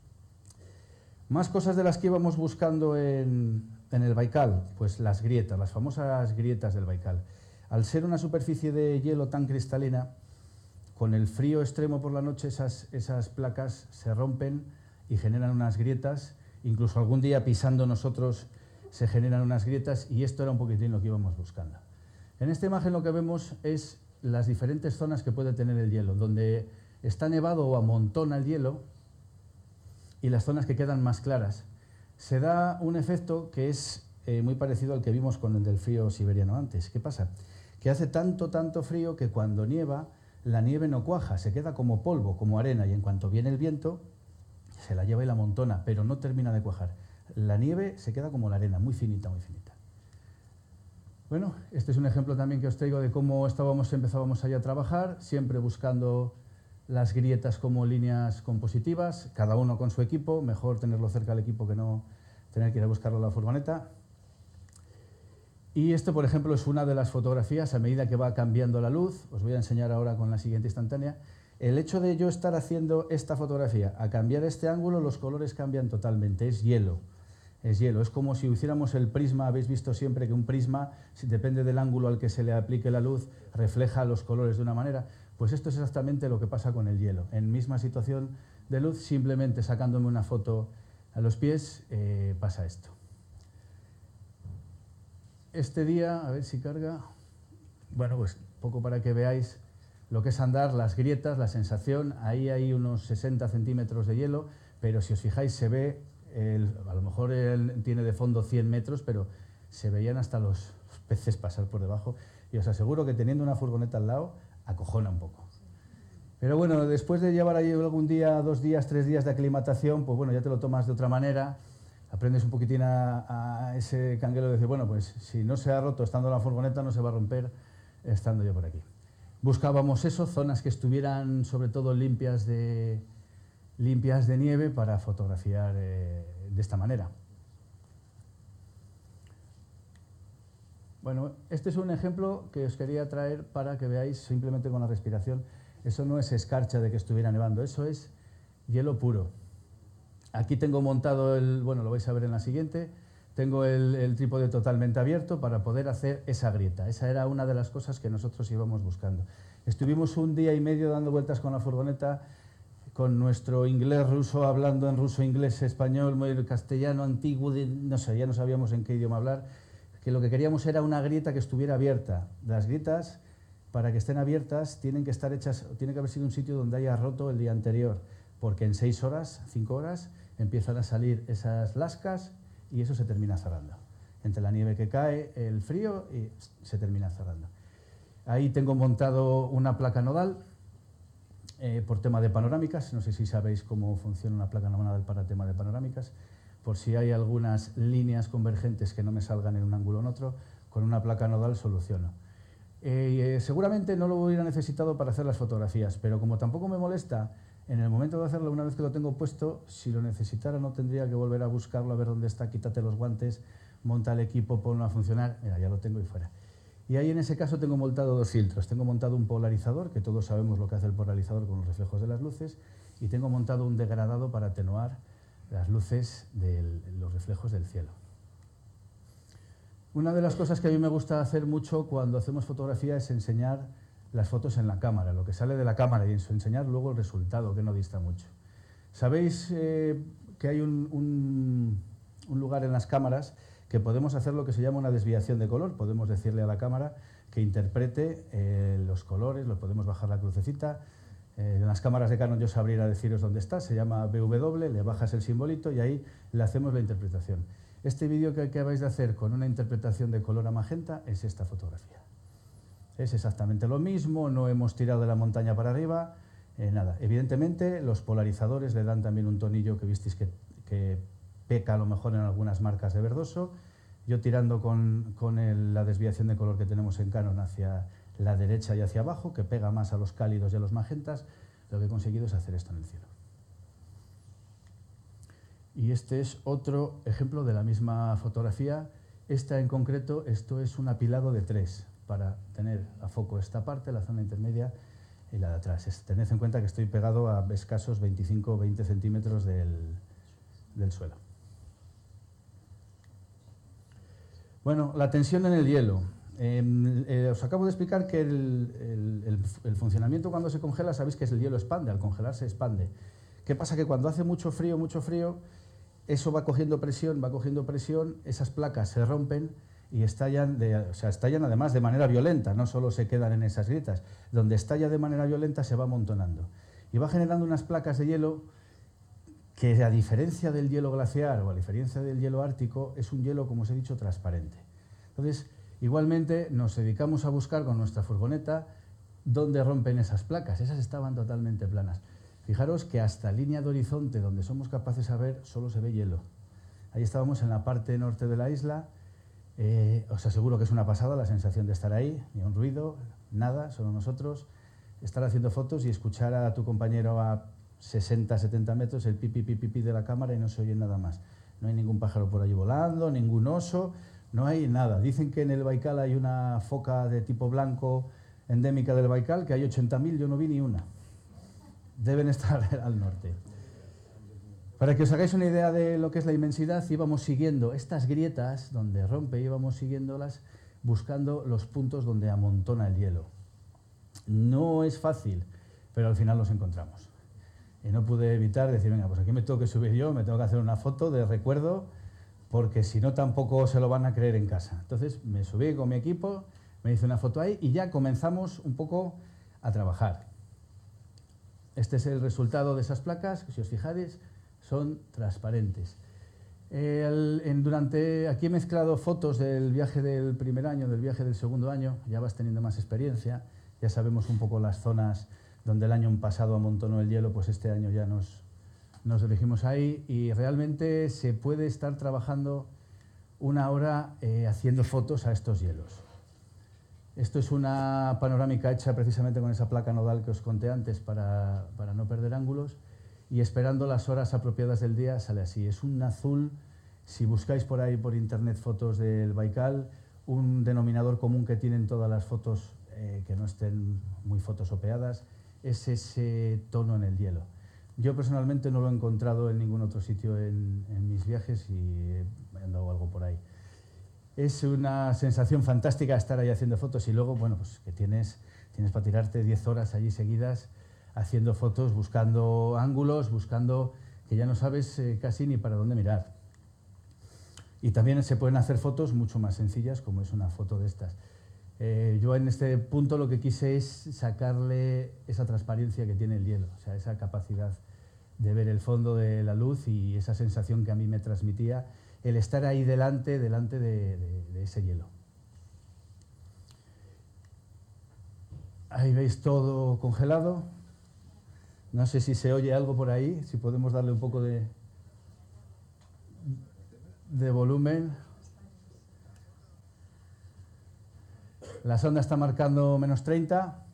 Más cosas de las que íbamos buscando en el Baikal, pues las grietas, las famosas grietas del Baikal. Al ser una superficie de hielo tan cristalina, con el frío extremo por la noche esas placas se rompen y generan unas grietas. Incluso algún día pisando nosotros se generan unas grietas, y esto era un poquitín lo que íbamos buscando. En esta imagen lo que vemos es las diferentes zonas que puede tener el hielo, donde está nevado o amontona el hielo, y las zonas que quedan más claras. Se da un efecto que es muy parecido al que vimos con el del frío siberiano antes. ¿Qué pasa? Que hace tanto frío que cuando nieva, la nieve no cuaja, se queda como polvo, como arena, y en cuanto viene el viento, se la lleva y la amontona, pero no termina de cuajar. La nieve se queda como la arena, muy finita, muy finita. Bueno, este es un ejemplo también que os traigo de cómo empezábamos allá a trabajar, siempre buscando las grietas como líneas compositivas, cada uno con su equipo, mejor tenerlo cerca del equipo que no tener que ir a buscarlo a la furgoneta. Y esto, por ejemplo, es una de las fotografías a medida que va cambiando la luz. Os voy a enseñar ahora con la siguiente instantánea. El hecho de yo estar haciendo esta fotografía, a cambiar este ángulo, los colores cambian totalmente, es hielo. Es hielo, es como si hiciéramos el prisma. Habéis visto siempre que un prisma, si depende del ángulo al que se le aplique la luz, refleja los colores de una manera. Pues esto es exactamente lo que pasa con el hielo. En misma situación de luz, simplemente sacándome una foto a los pies, pasa esto. Este día, a ver si carga, bueno, pues poco para que veáis lo que es andar, las grietas, la sensación. Ahí hay unos 60 centímetros de hielo, pero si os fijáis se ve, a lo mejor tiene de fondo 100 metros, pero se veían hasta los peces pasar por debajo. Y os aseguro que teniendo una furgoneta al lado, acojona un poco. Pero bueno, después de llevar ahí algún día, 2 días, 3 días de aclimatación, pues bueno, ya te lo tomas de otra manera. Aprendes un poquitín a ese canguelo de decir, bueno, pues si no se ha roto estando en la furgoneta, no se va a romper estando yo por aquí. Buscábamos eso, zonas que estuvieran sobre todo limpias de nieve para fotografiar de esta manera. Bueno, este es un ejemplo que os quería traer para que veáis simplemente con la respiración. Eso no es escarcha de que estuviera nevando, eso es hielo puro. Aquí tengo montado bueno, lo vais a ver en la siguiente, tengo el trípode totalmente abierto para poder hacer esa grieta. Esa era una de las cosas que nosotros íbamos buscando. Estuvimos 1 día y medio dando vueltas con la furgoneta, con nuestro inglés ruso, hablando en ruso, inglés, español, castellano, antiguo, no sé, ya no sabíamos en qué idioma hablar, que lo que queríamos era una grieta que estuviera abierta. Las grietas, para que estén abiertas, tienen que estar hechas, tiene que haber sido un sitio donde haya roto el día anterior, porque en 6 horas, 5 horas, empiezan a salir esas lascas y eso se termina cerrando. Entre la nieve que cae, el frío, y se termina cerrando. Ahí tengo montado una placa nodal por tema de panorámicas. No sé si sabéis cómo funciona una placa nodal para tema de panorámicas. Por si hay algunas líneas convergentes que no me salgan en un ángulo o en otro, con una placa nodal soluciono. Seguramente no lo hubiera necesitado para hacer las fotografías, pero como tampoco me molesta, en el momento de hacerlo, una vez que lo tengo puesto, si lo necesitara no tendría que volver a buscarlo, a ver dónde está, quítate los guantes, monta el equipo, ponlo a funcionar, mira, ya lo tengo y fuera. Y ahí en ese caso tengo montado 2 filtros. Tengo montado un polarizador, que todos sabemos lo que hace el polarizador con los reflejos de las luces, y tengo montado un degradado para atenuar las luces de los reflejos del cielo. Una de las cosas que a mí me gusta hacer mucho cuando hacemos fotografía es enseñar las fotos en la cámara, lo que sale de la cámara, y enseñar luego el resultado, que no dista mucho. Sabéis que hay un lugar en las cámaras que podemos hacer lo que se llama una desviación de color. Podemos decirle a la cámara que interprete los colores, lo podemos bajar la crucecita. En las cámaras de Canon yo sabría deciros dónde está, se llama BW, le bajas el simbolito y ahí le hacemos la interpretación. Este vídeo que acabáis de hacer con una interpretación de color a magenta es esta fotografía. Es exactamente lo mismo, no hemos tirado de la montaña para arriba, nada. Evidentemente los polarizadores le dan también un tonillo que visteis que peca a lo mejor en algunas marcas de verdoso. Yo tirando con la desviación de color que tenemos en Canon hacia la derecha y hacia abajo, que pega más a los cálidos y a los magentas, lo que he conseguido es hacer esto en el cielo. Y este es otro ejemplo de la misma fotografía. Esta en concreto, esto es un apilado de 3, para tener a foco esta parte, la zona intermedia y la de atrás. Tened en cuenta que estoy pegado a escasos 25 o 20 centímetros del suelo. Bueno, la tensión en el hielo. Os acabo de explicar que el funcionamiento cuando se congela, sabéis que el hielo expande, al congelar se expande. ¿Qué pasa? Que cuando hace mucho frío, eso va cogiendo presión, esas placas se rompen y estallan además de manera violenta, no solo se quedan en esas grietas. Donde estalla de manera violenta se va amontonando. Y va generando unas placas de hielo que, a diferencia del hielo glaciar o a diferencia del hielo ártico, es un hielo, como os he dicho, transparente. Entonces, igualmente nos dedicamos a buscar con nuestra furgoneta dónde rompen esas placas. Esas estaban totalmente planas. Fijaros que hasta línea de horizonte, donde somos capaces de ver, solo se ve hielo. Ahí estábamos en la parte norte de la isla Os aseguro que es una pasada la sensación de estar ahí, ni un ruido, nada, solo nosotros. Estar haciendo fotos y escuchar a tu compañero a 60, 70 metros el pipi, pipi, pipi de la cámara y no se oye nada más. No hay ningún pájaro por allí volando, ningún oso, no hay nada. Dicen que en el Baikal hay una foca de tipo blanco endémica del Baikal, que hay 80.000, yo no vi ni una. Deben estar al norte. Para que os hagáis una idea de lo que es la inmensidad, íbamos siguiendo estas grietas donde rompe, íbamos siguiéndolas buscando los puntos donde amontona el hielo. No es fácil, pero al final los encontramos. Y no pude evitar decir, venga, pues aquí me tengo que subir yo, me tengo que hacer una foto de recuerdo, porque si no tampoco se lo van a creer en casa. Entonces me subí con mi equipo, me hice una foto ahí y ya comenzamos un poco a trabajar. Este es el resultado de esas placas, que si os fijáis, son transparentes. Aquí he mezclado fotos del viaje del primer año, del viaje del segundo año, ya vas teniendo más experiencia, ya sabemos un poco las zonas donde el año pasado amontonó el hielo, pues este año ya nos dirigimos ahí y realmente se puede estar trabajando una hora haciendo fotos a estos hielos. Esto es una panorámica hecha precisamente con esa placa nodal que os conté antes para no perder ángulos. Y esperando las horas apropiadas del día sale así. Es un azul, si buscáis por ahí por internet fotos del Baikal, un denominador común que tienen todas las fotos que no estén muy fotosopeadas, es ese tono en el hielo. Yo personalmente no lo he encontrado en ningún otro sitio en mis viajes y he andado algo por ahí. Es una sensación fantástica estar ahí haciendo fotos y luego, bueno, pues que tienes para tirarte 10 horas allí seguidas haciendo fotos, buscando ángulos, buscando que ya no sabes casi ni para dónde mirar. Y también se pueden hacer fotos mucho más sencillas, como es una foto de estas. Yo en este punto lo que quise es sacarle esa transparencia que tiene el hielo, o sea, esa capacidad de ver el fondo de la luz y esa sensación que a mí me transmitía el estar ahí delante de ese hielo. Ahí veis todo congelado. No sé si se oye algo por ahí, si podemos darle un poco de volumen. La sonda está marcando menos 30.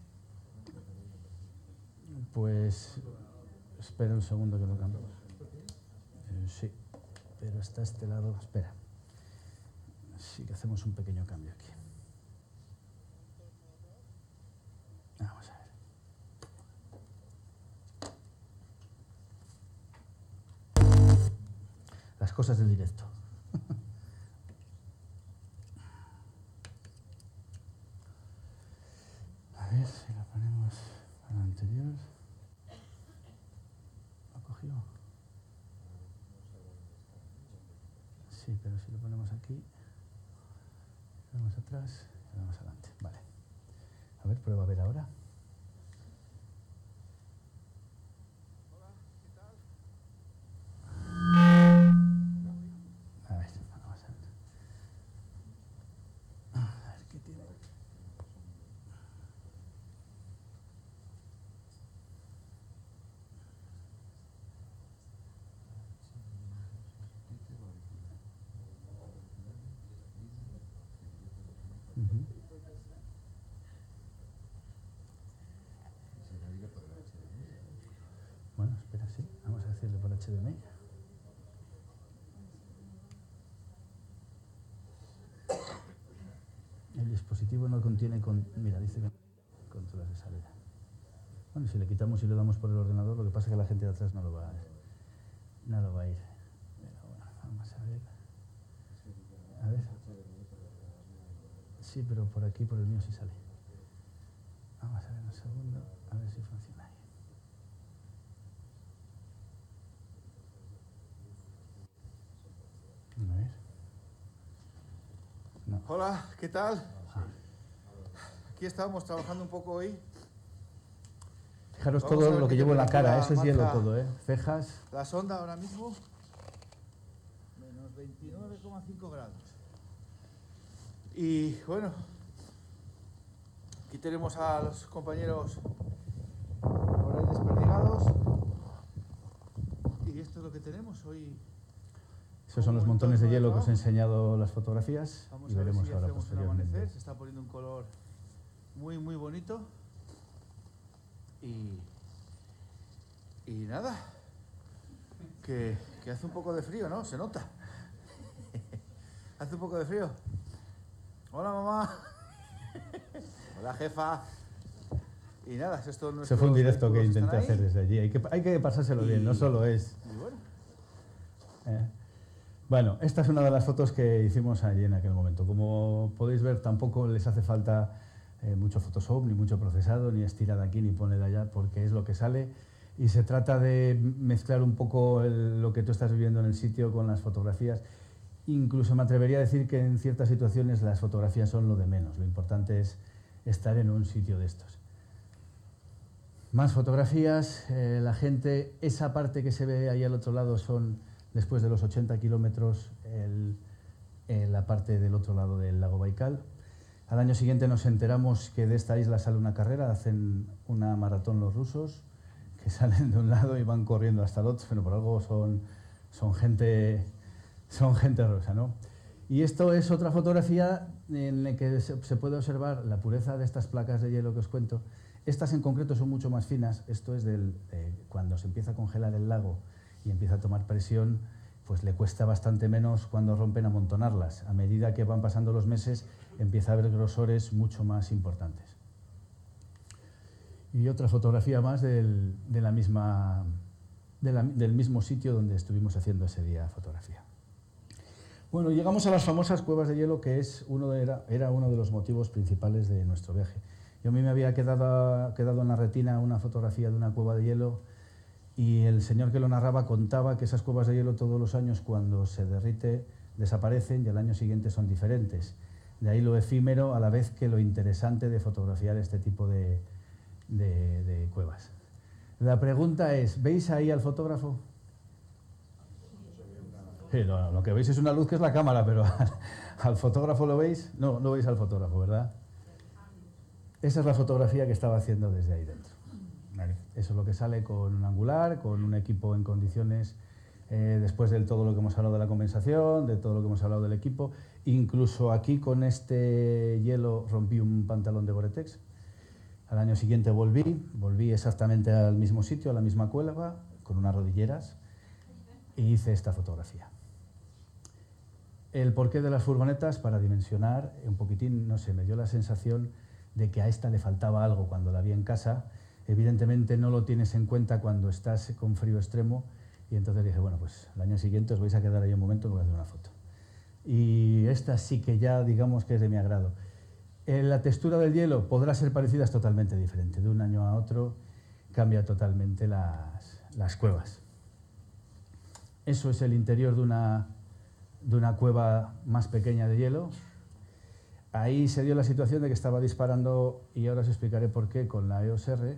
Pues espera un segundo que lo cambiamos. Sí, pero está este lado. Espera. Sí que hacemos un pequeño cambio aquí. Vamos a ver. Las cosas del directo. A ver si lo ponemos a lo anterior. ¿Lo cogió? Sí, pero si lo ponemos aquí, lo vamos atrás y lo vamos adelante. Vale. A ver, prueba a ver ahora. Bueno, espera, sí. Vamos a decirle por HDMI. El dispositivo no contiene... Mira, dice que controles de salida. Bueno, si le quitamos y le damos por el ordenador, lo que pasa es que la gente de atrás no lo va a ir. Pero bueno, vamos a ver. A ver. Sí, pero por aquí, por el mío, sí sale. Vamos a ver un segundo, a ver si funciona ahí. A ver. No. Hola, ¿qué tal? Aquí estamos trabajando un poco hoy. Fijaros todo lo que llevo en la cara, eso es hielo todo, ¿eh? Cejas. La sonda ahora mismo, menos 29,5 grados. Y bueno, aquí tenemos a los compañeros por ahí desperdigados. Y esto es lo que tenemos hoy. Esos son los montones de hielo que os he enseñado las fotografías Vamos y a ver veremos si ahora hacemos un posteriormente. amanecer. Se está poniendo un color muy, muy bonito. Y nada, que hace un poco de frío, ¿no? Se nota. Hace un poco de frío. Hola, mamá. Hola, jefa. Y nada, esto es Ese fue un directo que intenté están ahí. hacer desde allí. Hay que pasárselo bien, no solo es... Y bueno, Bueno, esta es una de las fotos que hicimos allí en aquel momento. Como podéis ver, tampoco les hace falta mucho Photoshop, ni mucho procesado, ni estira de aquí, ni pone de allá, porque es lo que sale. Y se trata de mezclar un poco lo que tú estás viviendo en el sitio con las fotografías. Incluso me atrevería a decir que en ciertas situaciones las fotografías son lo de menos. Lo importante es estar en un sitio de estos. Más fotografías, la gente, esa parte que se ve ahí al otro lado son, después de los 80 kilómetros, la parte del otro lado del lago Baikal. Al año siguiente nos enteramos que de esta isla sale una carrera, hacen una maratón los rusos, que salen de un lado y van corriendo hasta el otro, pero por algo son gente rusa, ¿no? Y esto es otra fotografía en la que se puede observar la pureza de estas placas de hielo que os cuento. Estas en concreto son mucho más finas. Esto es cuando se empieza a congelar el lago y empieza a tomar presión, pues le cuesta bastante menos cuando rompen amontonarlas. A medida que van pasando los meses, empieza a haber grosores mucho más importantes. Y otra fotografía más del mismo sitio donde estuvimos haciendo ese día fotografía. Bueno, llegamos a las famosas cuevas de hielo, que era uno de los motivos principales de nuestro viaje. A mí me había quedado en la retina una fotografía de una cueva de hielo y el señor que lo narraba contaba que esas cuevas de hielo todos los años, cuando se derrite, desaparecen y al año siguiente son diferentes. De ahí lo efímero a la vez que lo interesante de fotografiar este tipo de cuevas. La pregunta es, ¿veis ahí al fotógrafo? Sí, no, lo que veis es una luz que es la cámara, pero ¿al fotógrafo lo veis? No, no veis al fotógrafo, ¿verdad? Esa es la fotografía que estaba haciendo desde ahí dentro. Vale. Eso es lo que sale con un angular, con un equipo en condiciones, después de todo lo que hemos hablado de la condensación, de todo lo que hemos hablado del equipo. Incluso aquí con este hielo rompí un pantalón de Gore-Tex. Al año siguiente volví exactamente al mismo sitio, a la misma cueva, con unas rodilleras, y hice esta fotografía. El porqué de las furgonetas, para dimensionar un poquitín, no sé, me dio la sensación de que a esta le faltaba algo cuando la vi en casa. Evidentemente no lo tienes en cuenta cuando estás con frío extremo, y entonces dije, bueno, pues el año siguiente os vais a quedar ahí un momento que voy a hacer una foto. Y esta sí que ya digamos que es de mi agrado. La textura del hielo podrá ser parecida, es totalmente diferente. De un año a otro cambia totalmente las cuevas. Eso es el interior de una cueva más pequeña de hielo. Ahí se dio la situación de que estaba disparando, y ahora os explicaré por qué, con la EOS R.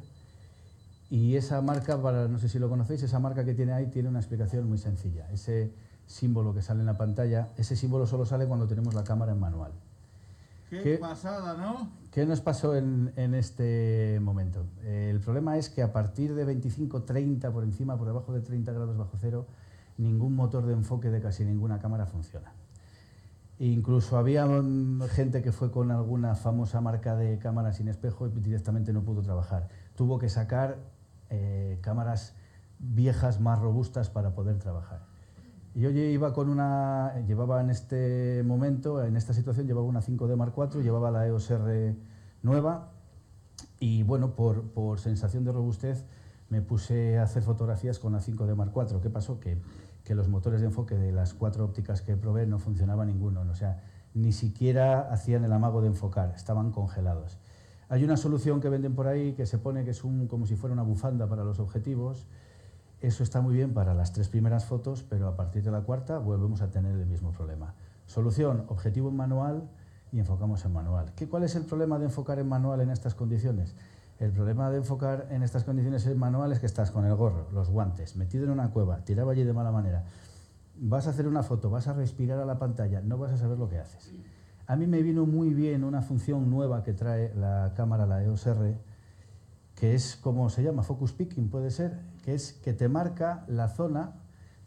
Y esa marca, no sé si lo conocéis, esa marca que tiene ahí tiene una explicación muy sencilla. Ese símbolo que sale en la pantalla, ese símbolo solo sale cuando tenemos la cámara en manual. qué pasada, ¿no? ¿Qué nos pasó en este momento? El problema es que a partir de 25, 30, por encima, por debajo de 30 grados bajo cero, ningún motor de enfoque de casi ninguna cámara funciona. Incluso había gente que fue con alguna famosa marca de cámaras sin espejo y directamente no pudo trabajar. Tuvo que sacar cámaras viejas más robustas para poder trabajar. Yo llevaba en este momento, en esta situación, llevaba una 5D Mark IV, llevaba la EOS R nueva y bueno, por sensación de robustez me puse a hacer fotografías con la 5D Mark IV. ¿Qué pasó? Que los motores de enfoque de las 4 ópticas que probé no funcionaba ninguno, o sea, ni siquiera hacían el amago de enfocar, estaban congelados. Hay una solución que venden por ahí que se pone que es como si fuera una bufanda para los objetivos. Eso está muy bien para las 3 primeras fotos, pero a partir de la 4ª volvemos a tener el mismo problema. Solución, objetivo en manual y enfocamos en manual. ¿Cuál es el problema de enfocar en manual en estas condiciones? El problema de enfocar en estas condiciones en manual es que estás con el gorro, los guantes, metido en una cueva, tirado allí de mala manera. Vas a hacer una foto, vas a respirar a la pantalla, no vas a saber lo que haces. A mí me vino muy bien una función nueva que trae la cámara, la EOS R, que es, ¿cómo se llama? Focus Picking, puede ser, que es que te marca la zona.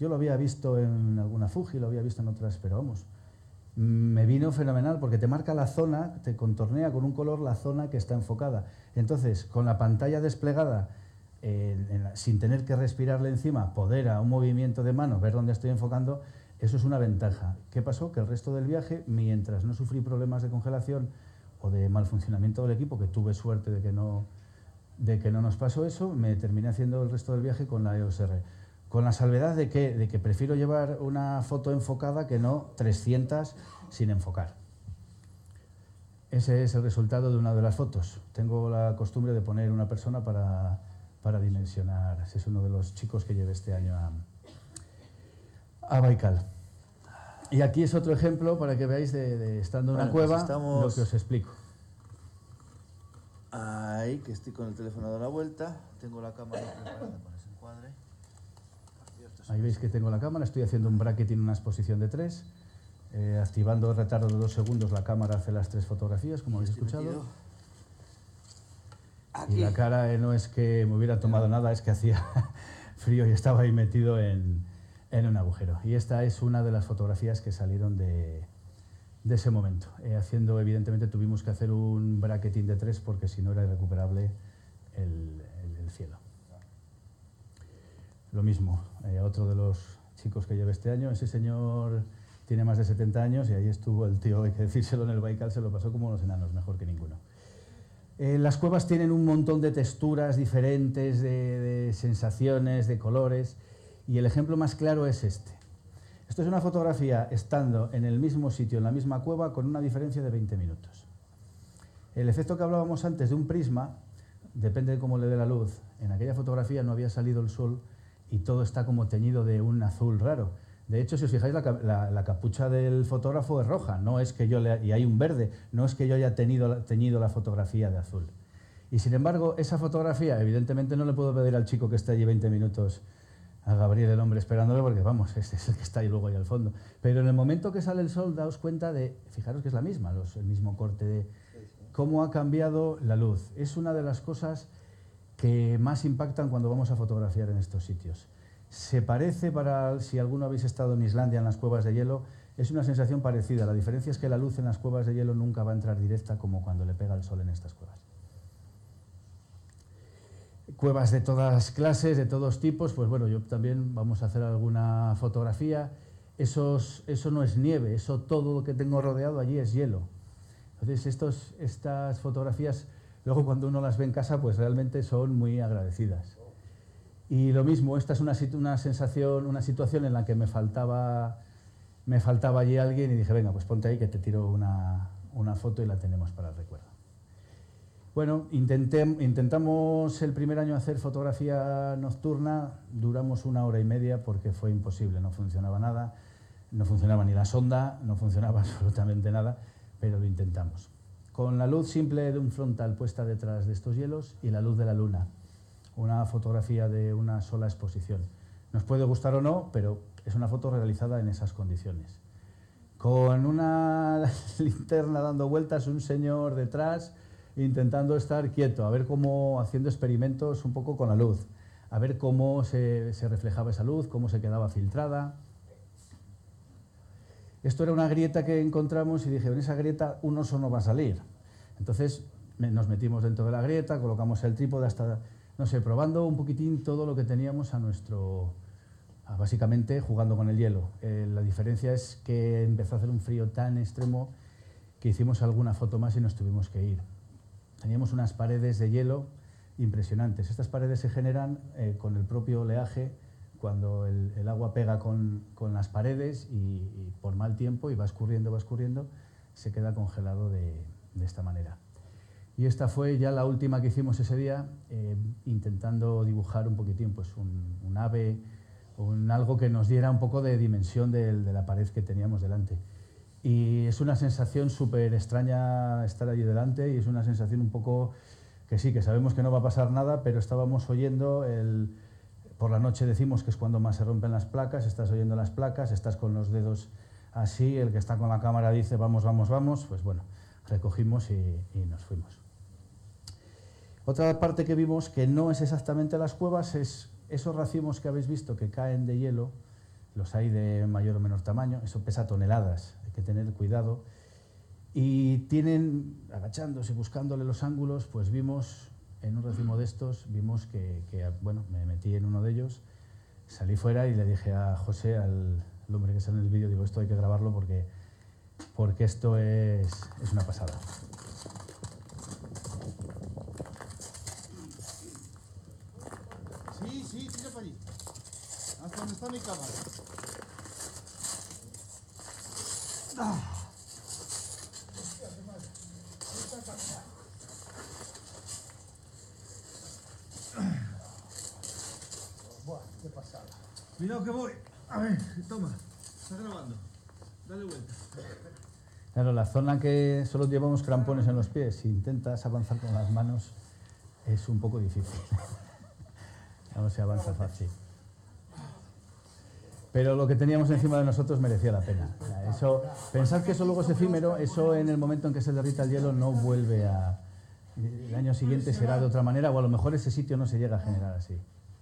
Yo lo había visto en alguna Fuji, lo había visto en otras, pero vamos, me vino fenomenal porque te marca la zona, te contornea con un color la zona que está enfocada. Entonces, con la pantalla desplegada, sin tener que respirarle encima, poder a un movimiento de mano ver dónde estoy enfocando, eso es una ventaja. ¿Qué pasó? Que el resto del viaje, mientras no sufrí problemas de congelación o de mal funcionamiento del equipo, que tuve suerte de que no nos pasó eso, me terminé haciendo el resto del viaje con la EOS R. Con la salvedad de que prefiero llevar una foto enfocada que no 300 sin enfocar. Ese es el resultado de una de las fotos. Tengo la costumbre de poner una persona para dimensionar. Ese es uno de los chicos que llevé este año a Baikal. Y aquí es otro ejemplo para que veáis de estando en una cueva, lo que os explico. Ahí, que estoy con el teléfono dando la vuelta. Tengo la cámara preparada con ese encuadre. Ahí veis que tengo la cámara, estoy haciendo un bracketing en una exposición de 3. Activando el retardo de 2 segundos, la cámara hace las 3 fotografías, como habéis escuchado. Y la cara no es que me hubiera tomado nada, es que hacía frío y estaba ahí metido en un agujero. Y esta es una de las fotografías que salieron de ese momento. Evidentemente tuvimos que hacer un bracketing de 3 porque si no era irrecuperable el cielo. Lo mismo, otro de los chicos que llevé este año, ese señor tiene más de 70 años y ahí estuvo el tío, hay que decírselo, en el Baikal se lo pasó como los enanos, mejor que ninguno. Las cuevas tienen un montón de texturas diferentes, de sensaciones, de colores, y el ejemplo más claro es este. Esto es una fotografía estando en el mismo sitio, en la misma cueva, con una diferencia de 20 minutos. El efecto que hablábamos antes de un prisma, depende de cómo le dé la luz. En aquella fotografía no había salido el sol y todo está como teñido de un azul raro. De hecho, si os fijáis, la capucha del fotógrafo es roja, no es que y hay un verde, no es que yo haya teñido la fotografía de azul. Y sin embargo, esa fotografía, evidentemente no le puedo pedir al chico que esté allí 20 minutos, a Gabriel el hombre esperándole, porque vamos, este es el que está ahí luego ahí al fondo. Pero en el momento que sale el sol, daos cuenta de, fijaros que es la misma, el mismo corte de cómo ha cambiado la luz. Es una de las cosas que más impactan cuando vamos a fotografiar en estos sitios. Se parece, si alguno habéis estado en Islandia en las cuevas de hielo, es una sensación parecida. La diferencia es que la luz en las cuevas de hielo nunca va a entrar directa como cuando le pega el sol en estas cuevas. Cuevas de todas clases, de todos tipos, pues bueno, yo también vamos a hacer alguna fotografía. Eso no es nieve, eso todo lo que tengo rodeado allí es hielo. Entonces estas fotografías, luego cuando uno las ve en casa, pues realmente son muy agradecidas. Y lo mismo, esta es una situación en la que me faltaba allí alguien y dije, venga, pues ponte ahí que te tiro una foto y la tenemos para el recuerdo. Bueno, intentamos el primer año hacer fotografía nocturna, duramos 1 hora y media porque fue imposible, no funcionaba nada, no funcionaba ni la sonda, no funcionaba absolutamente nada, pero lo intentamos. Con la luz simple de un frontal puesta detrás de estos hielos y la luz de la luna. Una fotografía de una sola exposición. Nos puede gustar o no, pero es una foto realizada en esas condiciones. Con una linterna dando vueltas, un señor detrás, intentando estar quieto, a ver cómo, haciendo experimentos un poco con la luz, a ver cómo se reflejaba esa luz, cómo se quedaba filtrada. Esto era una grieta que encontramos y dije, en esa grieta un oso no va a salir. Entonces nos metimos dentro de la grieta, colocamos el trípode hasta, no sé, probando un poquitín todo lo que teníamos básicamente jugando con el hielo. La diferencia es que empezó a hacer un frío tan extremo que hicimos alguna foto más y nos tuvimos que ir. Teníamos unas paredes de hielo impresionantes. Estas paredes se generan con el propio oleaje cuando el agua pega con las paredes y por mal tiempo y va escurriendo, se queda congelado de esta manera. Y esta fue ya la última que hicimos ese día, intentando dibujar un poquitín pues un ave, algo que nos diera un poco de dimensión de la pared que teníamos delante. Y es una sensación súper extraña estar allí delante y es una sensación un poco que sí, que sabemos que no va a pasar nada, pero estábamos oyendo, por la noche decimos que es cuando más se rompen las placas, estás oyendo las placas, estás con los dedos así, el que está con la cámara dice vamos, vamos, vamos, pues bueno, recogimos y nos fuimos. Otra parte que vimos que no es exactamente las cuevas es esos racimos que habéis visto que caen de hielo, los hay de mayor o menor tamaño, eso pesa toneladas, hay que tener cuidado. Y tienen, agachándose, buscándole los ángulos, pues vimos, en un racimo de estos, vimos bueno, me metí en uno de ellos, salí fuera y le dije a José, al hombre que sale en el vídeo, digo, esto hay que grabarlo porque esto es una pasada. Sí, tira para allí. Hasta donde está mi cámara. Buah, qué pasada. Cuidado que voy. A ver, toma. Está grabando. Dale vuelta. Claro, la zona que solo llevamos crampones en los pies, si intentas avanzar con las manos, es un poco difícil. No se avanza fácil. Pero lo que teníamos encima de nosotros merecía la pena. Eso, pensar que eso luego es efímero, eso en el momento en que se derrita el hielo no vuelve a... El año siguiente será de otra manera, o a lo mejor ese sitio no se llega a generar así.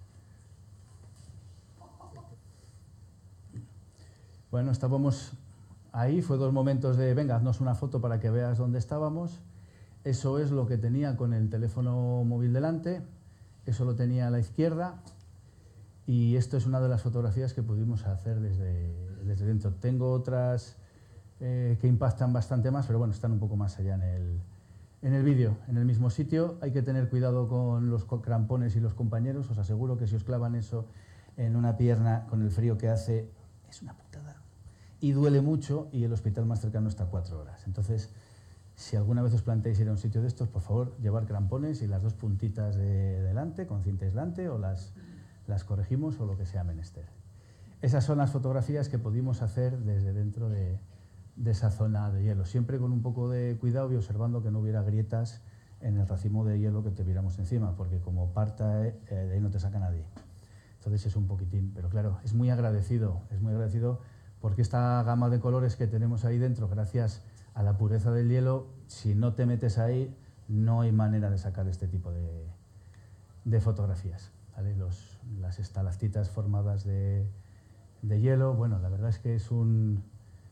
Bueno, estábamos ahí, fue 2 momentos de, venga, haznos una foto para que veas dónde estábamos. Eso es lo que tenía con el teléfono móvil delante, eso lo tenía a la izquierda, y esto es una de las fotografías que pudimos hacer desde dentro. Tengo otras que impactan bastante más, pero bueno, están un poco más allá en el vídeo, en el mismo sitio. Hay que tener cuidado con los crampones y los compañeros, os aseguro que si os clavan eso en una pierna con el frío que hace, es una putada. Y duele mucho, y el hospital más cercano está a 4 horas. Entonces, si alguna vez os planteáis ir a un sitio de estos, por favor, llevar crampones y las 2 puntitas de delante, con cinta aislante, o las corregimos o lo que sea menester. Esas son las fotografías que pudimos hacer desde dentro de esa zona de hielo, siempre con un poco de cuidado y observando que no hubiera grietas en el racimo de hielo que tuviéramos encima, porque como parta, de ahí no te saca nadie. Entonces es un poquitín, pero claro, es muy agradecido porque esta gama de colores que tenemos ahí dentro, gracias a la pureza del hielo, si no te metes ahí, no hay manera de sacar este tipo de fotografías. ¿Vale? Las estalactitas formadas de hielo, bueno, la verdad es que es una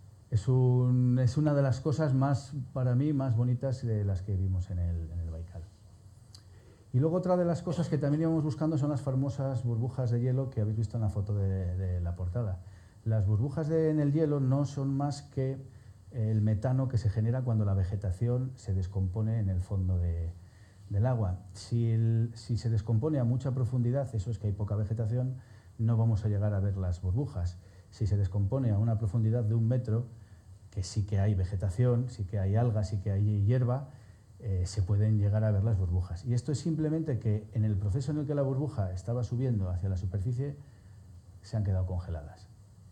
de las cosas más, para mí, más bonitas de las que vimos en el Baikal. Y luego otra de las cosas que también íbamos buscando son las famosas burbujas de hielo que habéis visto en la foto de la portada. Las burbujas en el hielo no son más que el metano que se genera cuando la vegetación se descompone en el fondo del agua. Si se descompone a mucha profundidad, eso es que hay poca vegetación, no vamos a llegar a ver las burbujas. Si se descompone a una profundidad de 1 metro, que sí que hay vegetación, sí que hay algas, sí que hay hierba, se pueden llegar a ver las burbujas. Y esto es simplemente que en el proceso en el que la burbuja estaba subiendo hacia la superficie, se han quedado congeladas.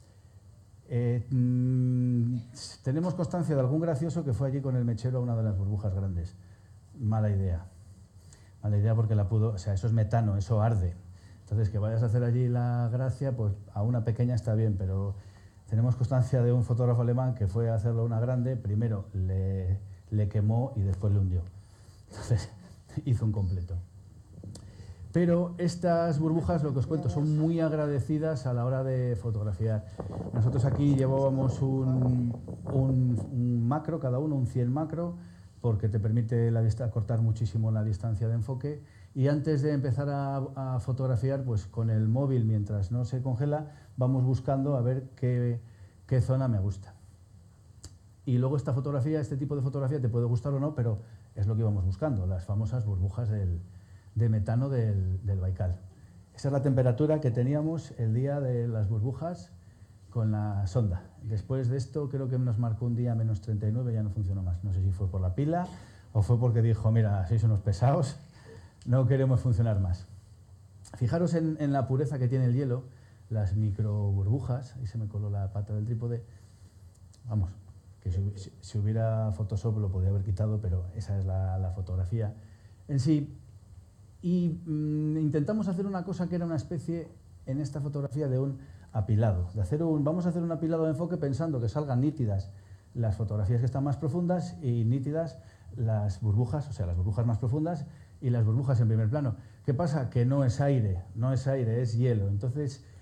Tenemos constancia de algún gracioso que fue allí con el mechero a una de las burbujas grandes. Mala idea. Mala idea porque eso es metano, eso arde. Entonces, que vayas a hacer allí la gracia, pues a una pequeña está bien, pero tenemos constancia de un fotógrafo alemán que fue a hacerlo a una grande, primero le quemó y después le hundió. Entonces, hizo un completo. Pero estas burbujas, lo que os cuento, son muy agradecidas a la hora de fotografiar. Nosotros aquí llevábamos un macro, cada uno, un 100 macro, porque te permite cortar muchísimo la distancia de enfoque. Y antes de empezar a fotografiar, pues con el móvil, mientras no se congela, vamos buscando a ver qué zona me gusta. Y luego esta fotografía, este tipo de fotografía te puede gustar o no, pero es lo que íbamos buscando, las famosas burbujas de metano del Baikal. Esa es la temperatura que teníamos el día de las burbujas con la sonda. Después de esto creo que nos marcó un día menos 39, ya no funcionó más. No sé si fue por la pila o fue porque dijo, mira, sois unos pesados, no queremos funcionar más. Fijaros en la pureza que tiene el hielo, las micro burbujas, ahí se me coló la pata del trípode, vamos, que si hubiera Photoshop lo podría haber quitado, pero esa es la fotografía en sí. Y intentamos hacer una cosa que era una especie, en esta fotografía, de un apilado. Vamos a hacer un apilado de enfoque pensando que salgan nítidas las fotografías que están más profundas y nítidas las burbujas, o sea, las burbujas más profundas y las burbujas en primer plano. ¿Qué pasa? Que no es aire, es hielo. Entonces,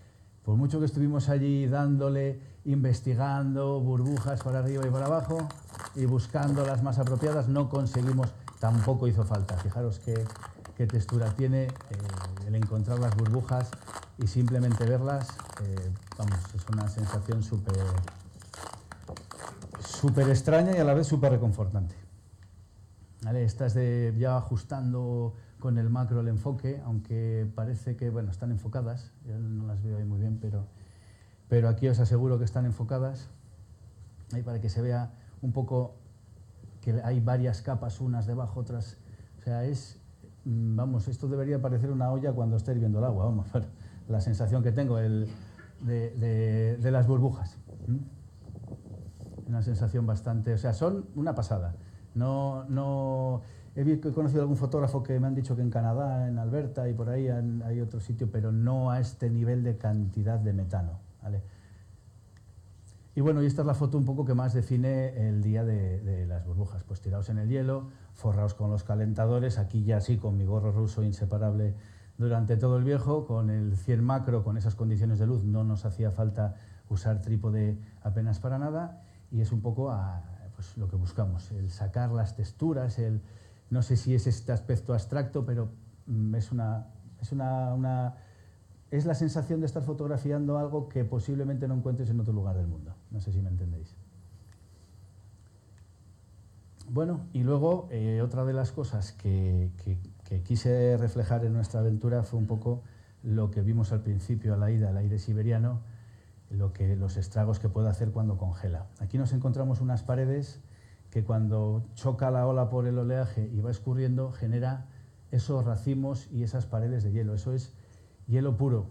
Por mucho que estuvimos allí dándole, investigando burbujas para arriba y para abajo y buscando las más apropiadas, no conseguimos, tampoco hizo falta. Fijaros qué textura tiene el encontrar las burbujas y simplemente verlas, vamos, es una sensación súper extraña y a la vez súper reconfortante. ¿Vale? Esta es de ya ajustando con el macro el enfoque, aunque parece que, bueno, están enfocadas, yo no las veo ahí muy bien, pero aquí os aseguro que están enfocadas, ahí para que se vea un poco que hay varias capas, unas debajo, otras, o sea, vamos, esto debería parecer una olla cuando esté hirviendo el agua, vamos, la sensación que tengo de las burbujas. Una sensación bastante, o sea, son una pasada. He conocido a algún fotógrafo que me han dicho que en Canadá, en Alberta y por ahí hay otro sitio, pero no a este nivel de cantidad de metano, ¿vale? Y bueno, y esta es la foto un poco que más define el día de las burbujas. Pues tirados en el hielo, forrados con los calentadores, aquí ya sí con mi gorro ruso inseparable durante todo el viaje, con el 100 macro, con esas condiciones de luz, no nos hacía falta usar trípode apenas para nada, y es un poco pues, lo que buscamos, el sacar las texturas, no sé si es este aspecto abstracto, pero es la sensación de estar fotografiando algo que posiblemente no encuentres en otro lugar del mundo. No sé si me entendéis. Bueno, y luego otra de las cosas que quise reflejar en nuestra aventura fue un poco lo que vimos al principio a la ida, el aire siberiano, los estragos que puede hacer cuando congela. Aquí nos encontramos unas paredes que cuando choca la ola por el oleaje y va escurriendo genera esos racimos y esas paredes de hielo. Eso es hielo puro.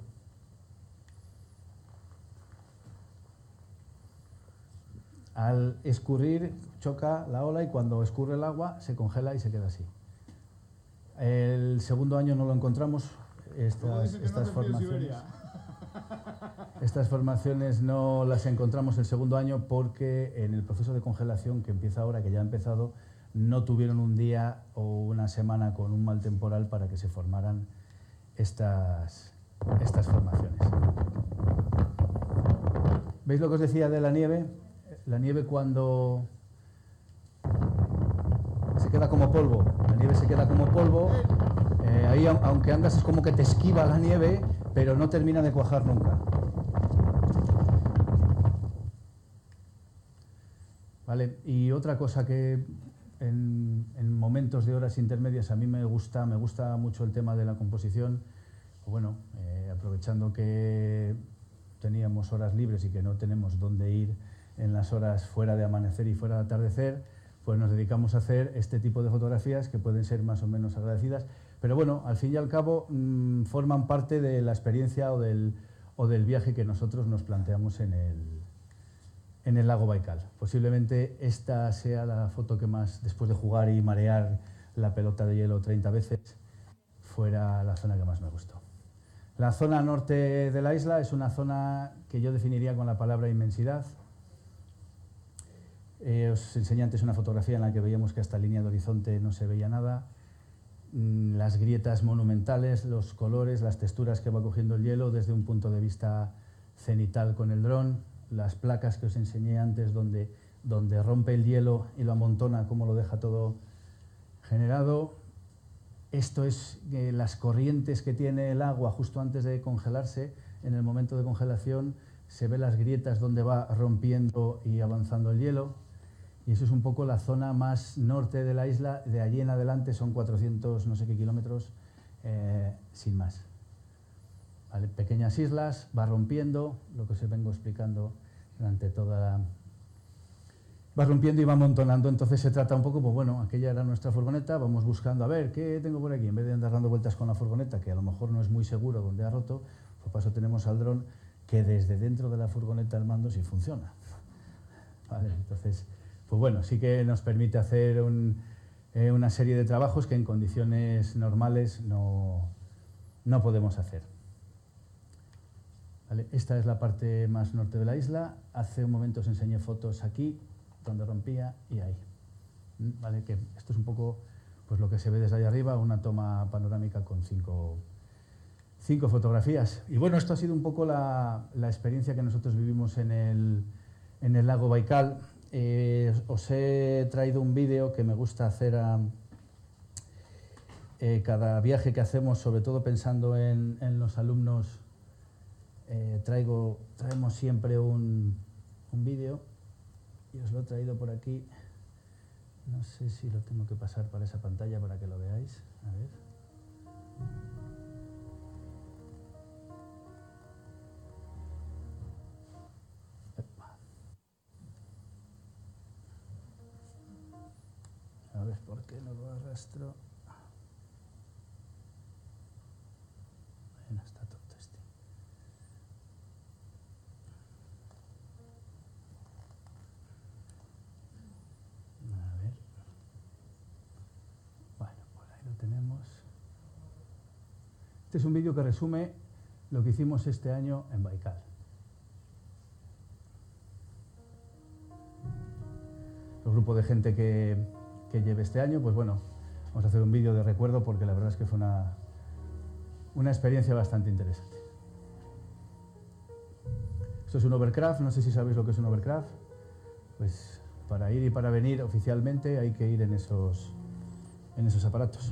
Al escurrir choca la ola y cuando escurre el agua se congela y se queda así. El segundo año no lo encontramos, estas formaciones. Estas formaciones no las encontramos el segundo año porque en el proceso de congelación que empieza ahora, que ya ha empezado, no tuvieron un día o una semana con un mal temporal para que se formaran estas formaciones. ¿Veis lo que os decía de la nieve? La nieve cuando se queda como polvo, la nieve se queda como polvo, ahí aunque andas es como que te esquiva la nieve, pero no termina de cuajar nunca. ¿Vale? Y otra cosa que en momentos de horas intermedias a mí me gusta mucho el tema de la composición. Bueno, aprovechando que teníamos horas libres y que no tenemos dónde ir en las horas fuera de amanecer y fuera de atardecer, pues nos dedicamos a hacer este tipo de fotografías que pueden ser más o menos agradecidas, pero bueno, al fin y al cabo forman parte de la experiencia o del viaje que nosotros nos planteamos en el lago Baikal. Posiblemente esta sea la foto que más, después de jugar y marear la pelota de hielo 30 veces, fuera la zona que más me gustó. La zona norte de la isla es una zona que yo definiría con la palabra inmensidad. Os enseñé antes una fotografía en la que veíamos que hasta línea de horizonte no se veía nada. Las grietas monumentales, los colores, las texturas que va cogiendo el hielo desde un punto de vista cenital con el dron, las placas que os enseñé antes donde rompe el hielo y lo amontona, cómo lo deja todo generado. Esto es las corrientes que tiene el agua justo antes de congelarse. En el momento de congelación se ve las grietas donde va rompiendo y avanzando el hielo. Y eso es un poco la zona más norte de la isla. De allí en adelante son 400 no sé qué kilómetros, sin más. ¿Vale? Pequeñas islas, va rompiendo, lo que os vengo explicando durante toda va rompiendo y va amontonando. Entonces se trata un poco, pues bueno, aquella era nuestra furgoneta, vamos buscando, a ver, ¿qué tengo por aquí? En vez de andar dando vueltas con la furgoneta, que a lo mejor no es muy seguro donde ha roto, pues para eso tenemos al dron que desde dentro de la furgoneta el mando sí funciona. ¿Vale? Entonces, pues bueno, sí que nos permite hacer una serie de trabajos que en condiciones normales no podemos hacer. ¿Vale? Esta es la parte más norte de la isla. Hace un momento os enseñé fotos aquí, donde rompía y ahí. ¿Vale? Que esto es un poco pues, lo que se ve desde ahí arriba, una toma panorámica con cinco 5 fotografías. Y bueno, esto ha sido un poco la experiencia que nosotros vivimos en el lago Baikal. Os he traído un vídeo que me gusta hacer a cada viaje que hacemos, sobre todo pensando en los alumnos. Traemos siempre un vídeo y os lo he traído por aquí. No sé si lo tengo que pasar para esa pantalla para que lo veáis. A ver. A ver, ¿por qué no lo arrastro? Bueno, está todo este. A ver. Bueno, por ahí lo tenemos. Este es un vídeo que resume lo que hicimos este año en Baikal. El grupo de gente que lleve este año, pues bueno, vamos a hacer un vídeo de recuerdo porque la verdad es que fue una experiencia bastante interesante. Esto es un overcraft, no sé si sabéis lo que es un overcraft. Pues para ir y para venir oficialmente hay que ir en esos aparatos.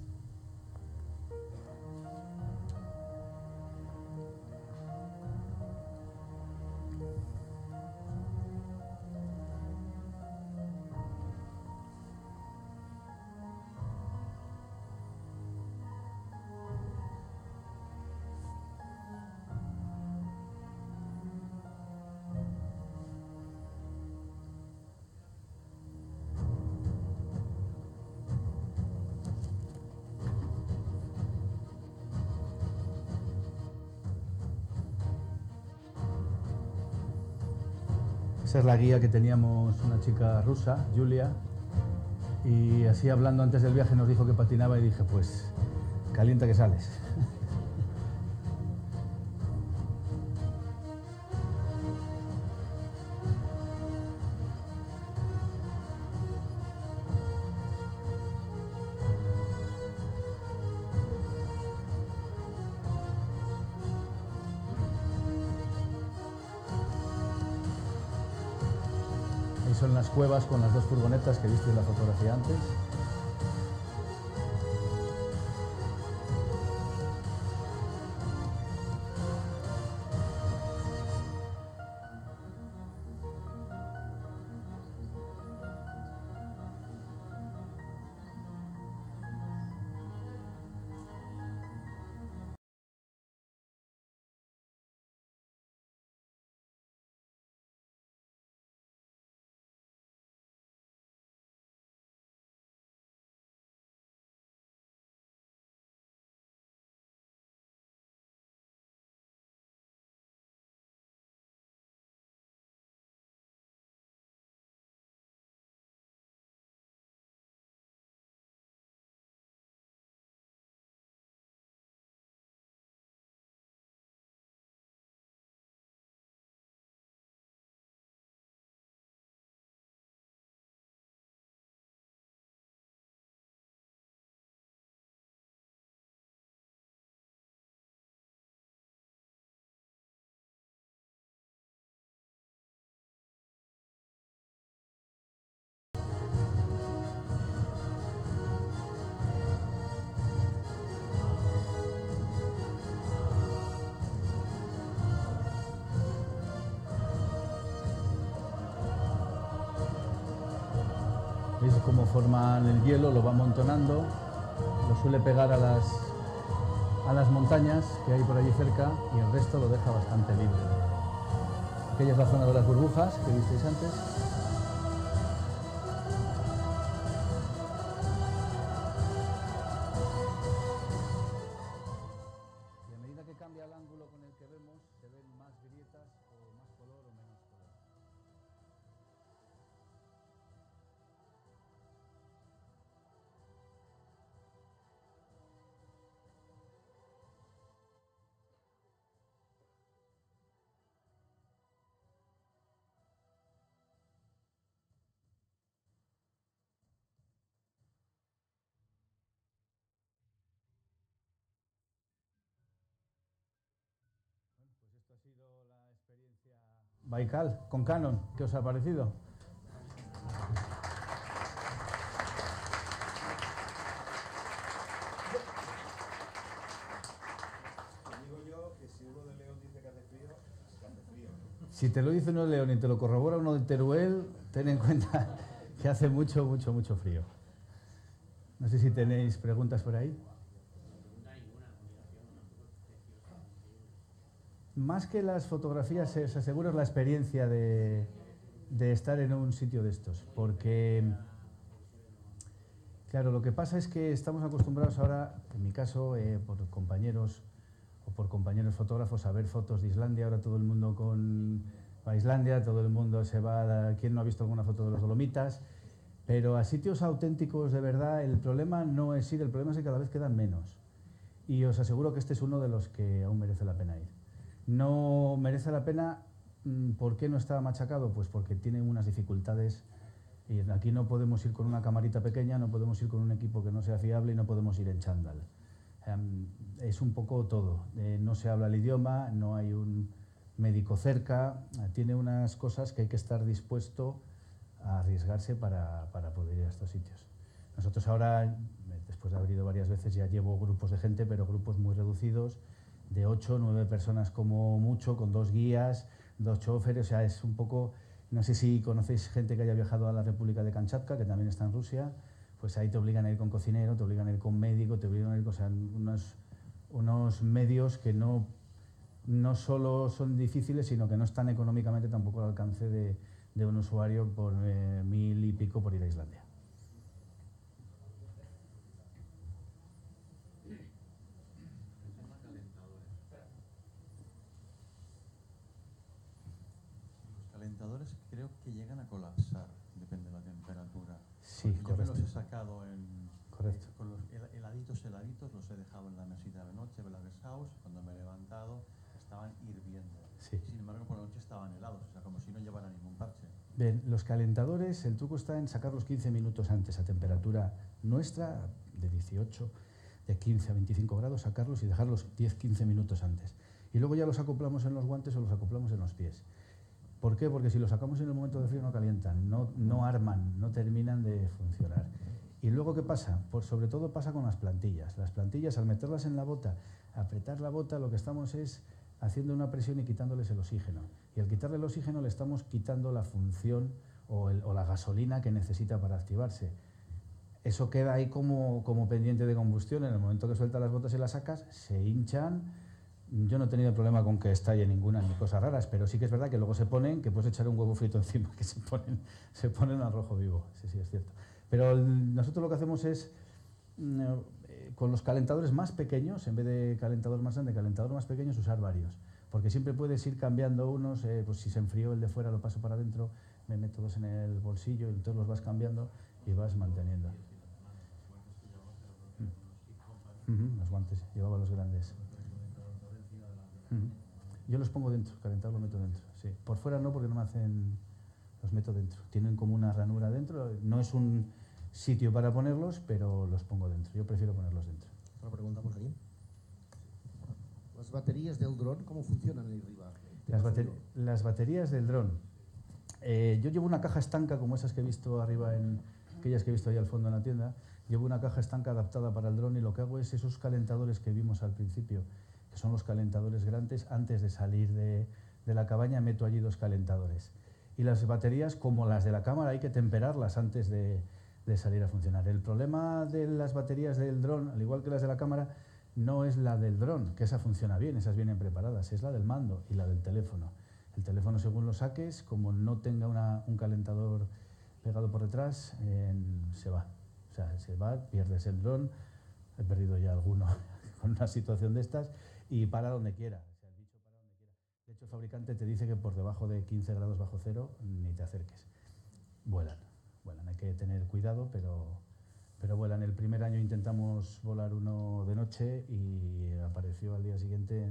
Esa es la guía que teníamos, una chica rusa, Julia, y así hablando antes del viaje nos dijo que patinaba y dije, pues calienta que sales. Ahí son las cuevas con las 2 furgonetas que viste en la fotografía antes. ¿Veis cómo forman el hielo? Lo va amontonando, lo suele pegar a las montañas que hay por allí cerca y el resto lo deja bastante libre. Aquella es la zona de las burbujas que visteis antes. Y a medida que cambia el ángulo con el que vemos, se ven más grietas o más color o menos color. Baikal, con Canon, ¿qué os ha parecido? Si te lo dice uno de León y te lo corrobora uno de Teruel, ten en cuenta que hace mucho, mucho, mucho frío. No sé si tenéis preguntas por ahí. Más que las fotografías, os aseguro es la experiencia de estar en un sitio de estos. Porque, claro, lo que pasa es que estamos acostumbrados ahora, en mi caso, por compañeros o por compañeros fotógrafos, a ver fotos de Islandia. Ahora todo el mundo va a Islandia, todo el mundo se va a... ¿Quién no ha visto alguna foto de los Dolomitas? Pero a sitios auténticos de verdad, el problema no es ir, el problema es que cada vez quedan menos. Y os aseguro que este es uno de los que aún merece la pena ir. No merece la pena, ¿por qué no está machacado? Pues porque tiene unas dificultades. Y aquí no podemos ir con una camarita pequeña, no podemos ir con un equipo que no sea fiable y no podemos ir en chándal. Es un poco todo. No se habla el idioma, no hay un médico cerca, tiene unas cosas que hay que estar dispuesto a arriesgarse para poder ir a estos sitios. Nosotros ahora, después de haber ido varias veces, ya llevo grupos de gente, pero grupos muy reducidos, de 8 o 9 personas como mucho, con 2 guías, 2 choferes, o sea, es un poco... No sé si conocéis gente que haya viajado a la República de Kamchatka, que también está en Rusia, pues ahí te obligan a ir con cocinero, te obligan a ir con médico, te obligan a ir con, o sea, unos medios que no solo son difíciles, sino que no están económicamente tampoco al alcance de un usuario por 1000 y pico por ir a Islandia. Calentadores creo que llegan a colapsar, depende de la temperatura. Sí, yo correcto. me los he sacado Correcto. con los heladitos, los he dejado en la mesita de noche, en la guest house, cuando me he levantado estaban hirviendo. Sí. Sin embargo, por la noche estaban helados, o sea, como si no llevaran ningún parche. Bien, los calentadores, el truco está en sacarlos 15 minutos antes a temperatura nuestra, de 18, de 15 a 25 grados, sacarlos y dejarlos 10-15 minutos antes. Y luego ya los acoplamos en los guantes o los acoplamos en los pies. ¿Por qué? Porque si los sacamos en el momento de frío no calientan, no arman, no terminan de funcionar. ¿Y luego qué pasa? Pues sobre todo pasa con las plantillas. Las plantillas, al meterlas en la bota, apretar la bota, lo que estamos es haciendo una presión y quitándoles el oxígeno. Y al quitarle el oxígeno le estamos quitando la función o la gasolina que necesita para activarse. Eso queda ahí como pendiente de combustión. En el momento que sueltas las botas y las sacas, se hinchan. Yo no he tenido problema con que estalle ninguna ni cosas raras, pero sí que es verdad que luego se ponen, que puedes echar un huevo frito encima, que se ponen al rojo vivo. Sí, es cierto. Pero nosotros lo que hacemos es, con los calentadores más pequeños, en vez de calentador más grande, calentador más pequeños, usar varios. Porque siempre puedes ir cambiando unos, pues si se enfrió el de fuera lo paso para adentro, me meto dos en el bolsillo y entonces los vas cambiando y vas manteniendo. Los guantes, llevaba los grandes. Yo los pongo dentro, calentador lo meto dentro, sí. Por fuera no, porque no me hacen... Los meto dentro. Tienen como una ranura dentro. No es un sitio para ponerlos, pero los pongo dentro. Yo prefiero ponerlos dentro. Otra pregunta por aquí. ¿Las baterías del dron cómo funcionan ahí arriba? Las baterías del dron. Yo llevo una caja estanca como esas que he visto arriba, aquellas que he visto ahí al fondo en la tienda. Llevo una caja estanca adaptada para el dron y lo que hago es esos calentadores que vimos al principio, que son los calentadores grandes. Antes de salir de la cabaña meto allí 2 calentadores. Y las baterías, como las de la cámara, hay que temperarlas antes de salir a funcionar. El problema de las baterías del dron, al igual que las de la cámara, no es la del dron, que esa funciona bien, esas vienen preparadas, es la del mando y la del teléfono. El teléfono, según lo saques, como no tenga un calentador pegado por detrás, se va. O sea, se va, pierdes el dron. He perdido ya alguno con una situación de estas y para donde quiera. De hecho, el fabricante te dice que por debajo de 15 grados bajo cero ni te acerques. Vuelan. Hay que tener cuidado, pero vuelan. El primer año intentamos volar uno de noche y apareció al día siguiente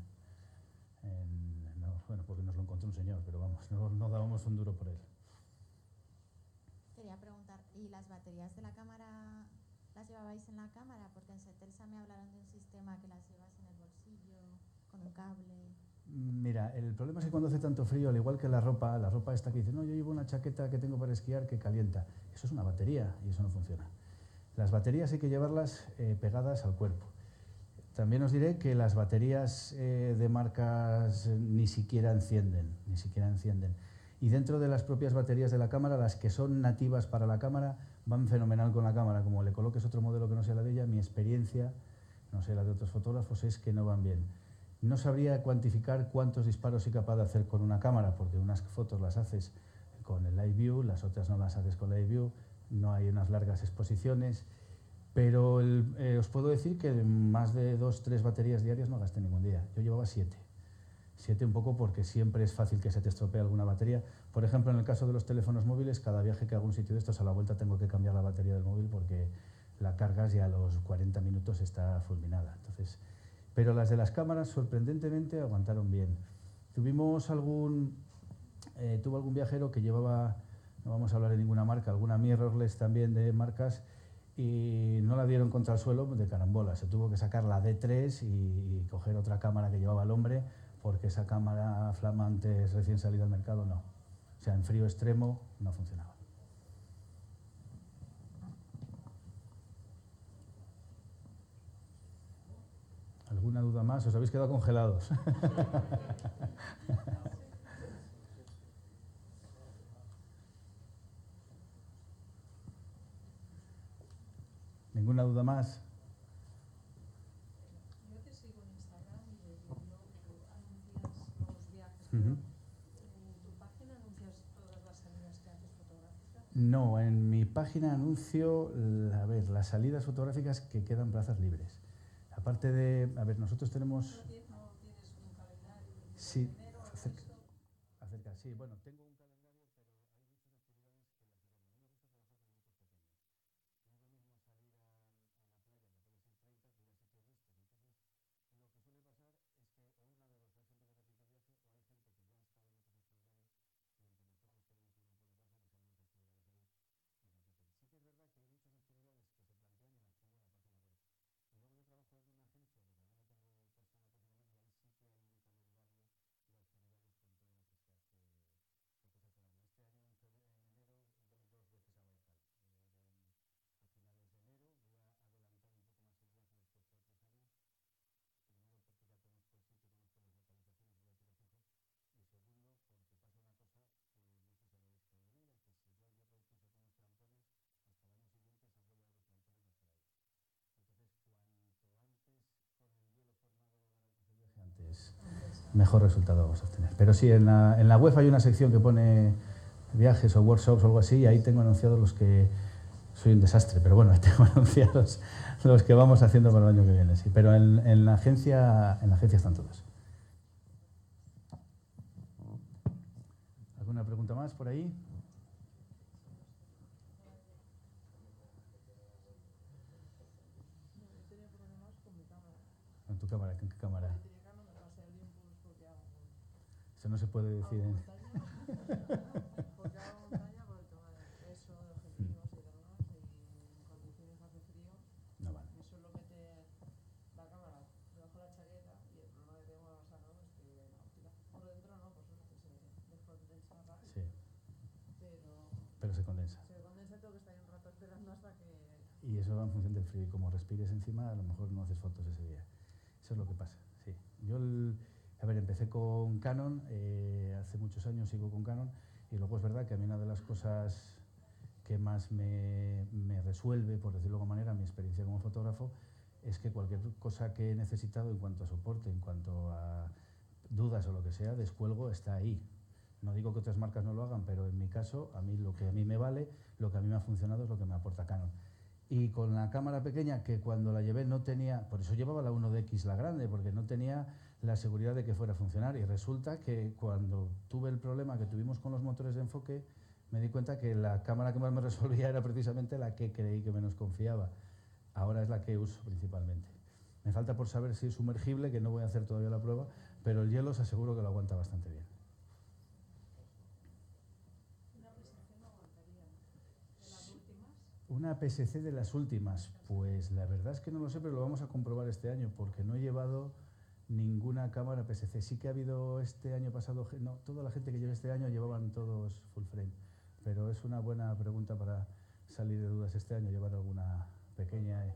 porque nos lo encontró un señor, pero vamos, no dábamos un duro por él. Quería preguntar, ¿y las baterías de la cámara las llevabais en la cámara? Porque en Setelsa me hablaron de un sistema que las llevas en el bolsillo, con un cable. Mira, el problema es que cuando hace tanto frío, al igual que la ropa esta que dice, no, yo llevo una chaqueta que tengo para esquiar que calienta. Eso es una batería y eso no funciona. Las baterías hay que llevarlas pegadas al cuerpo. También os diré que las baterías de marcas ni siquiera encienden. Y dentro de las propias baterías de la cámara, las que son nativas para la cámara, van fenomenal con la cámara. Como le coloques otro modelo que no sea la de ella, mi experiencia, no sé la de otros fotógrafos, es que no van bien. No sabría cuantificar cuántos disparos soy capaz de hacer con una cámara, porque unas fotos las haces con el Live View, las otras no las haces con Live View, no hay unas largas exposiciones, pero os puedo decir que más de 2-3 baterías diarias no gasté ningún día. Yo llevaba 7. 7 un poco porque siempre es fácil que se te estropee alguna batería. Por ejemplo, en el caso de los teléfonos móviles, cada viaje que hago a un sitio de estos, a la vuelta tengo que cambiar la batería del móvil porque la cargas y a los 40 minutos está fulminada. Entonces, pero las de las cámaras, sorprendentemente, aguantaron bien. Tuve algún viajero que llevaba, no vamos a hablar de ninguna marca, alguna mirrorless también de marcas, y no la dieron contra el suelo de carambola. Se tuvo que sacar la D3 y coger otra cámara que llevaba el hombre, porque esa cámara flamante recién salida al mercado no. O sea, en frío extremo no funcionaba. ¿Alguna duda más? Os habéis quedado congelados. ¿Ninguna duda más? Yo te sigo en Instagram y veo que anuncias los viajes. Uh-huh. ¿En tu página anuncias todas las salidas que haces fotográficas? No, en mi página anuncio, las salidas fotográficas que quedan plazas libres. Aparte de, nosotros tenemos... ¿No tienes un calendario de Sí, enero o acerca, esto? sí, bueno, tengo un calendario, pero hay muchas mejor resultado vamos a obtener. Pero sí, en la web hay una sección que pone viajes o workshops o algo así, y ahí tengo anunciados los que... Soy un desastre, pero bueno, ahí tengo anunciados los que vamos haciendo para el año que viene, sí. Pero en la agencia están todos. ¿Alguna pregunta más por ahí? Yo tenía problemas con mi cámara. ¿En tu cámara? ¿En qué cámara? No me pasé el Olympus porque hago Eso no se puede decir, ¿eh? porque hago montaña por el tema del peso, de objetivos y demás, y en condiciones hace frío. No vale. Me suelo meter la cámara debajo de la chaqueta y el problema que tengo a sacar es que la óptica por dentro no, por suerte se descondensa rápido. Sí, Pero pero se condensa. se condensa, tengo que estar ahí un rato esperando hasta que... Y eso va en función del frío. Y como respires encima, a lo mejor no haces fotos ese día. Eso es lo que pasa, sí. Yo, empecé con Canon, hace muchos años sigo con Canon, y luego es verdad que a mí una de las cosas que más me resuelve, por decirlo de alguna manera, mi experiencia como fotógrafo, es que cualquier cosa que he necesitado en cuanto a soporte, en cuanto a dudas o lo que sea, descuelgo, está ahí. No digo que otras marcas no lo hagan, pero en mi caso, a mí lo que a mí me vale, lo que a mí me ha funcionado es lo que me aporta Canon. Y con la cámara pequeña, que cuando la llevé no tenía, por eso llevaba la 1DX, la grande, porque no tenía la seguridad de que fuera a funcionar. Y resulta que cuando tuve el problema que tuvimos con los motores de enfoque, me di cuenta que la cámara que más me resolvía era precisamente la que creí que menos confiaba. Ahora es la que uso principalmente. Me falta por saber si es sumergible, que no voy a hacer todavía la prueba, pero el hielo os aseguro que lo aguanta bastante bien. Una PSC de las últimas, pues la verdad es que no lo sé, pero lo vamos a comprobar este año, porque no he llevado ninguna cámara PSC. Sí que ha habido este año pasado, no, toda la gente que lleva este año llevaban todos full frame, pero es una buena pregunta para salir de dudas este año, llevar alguna pequeña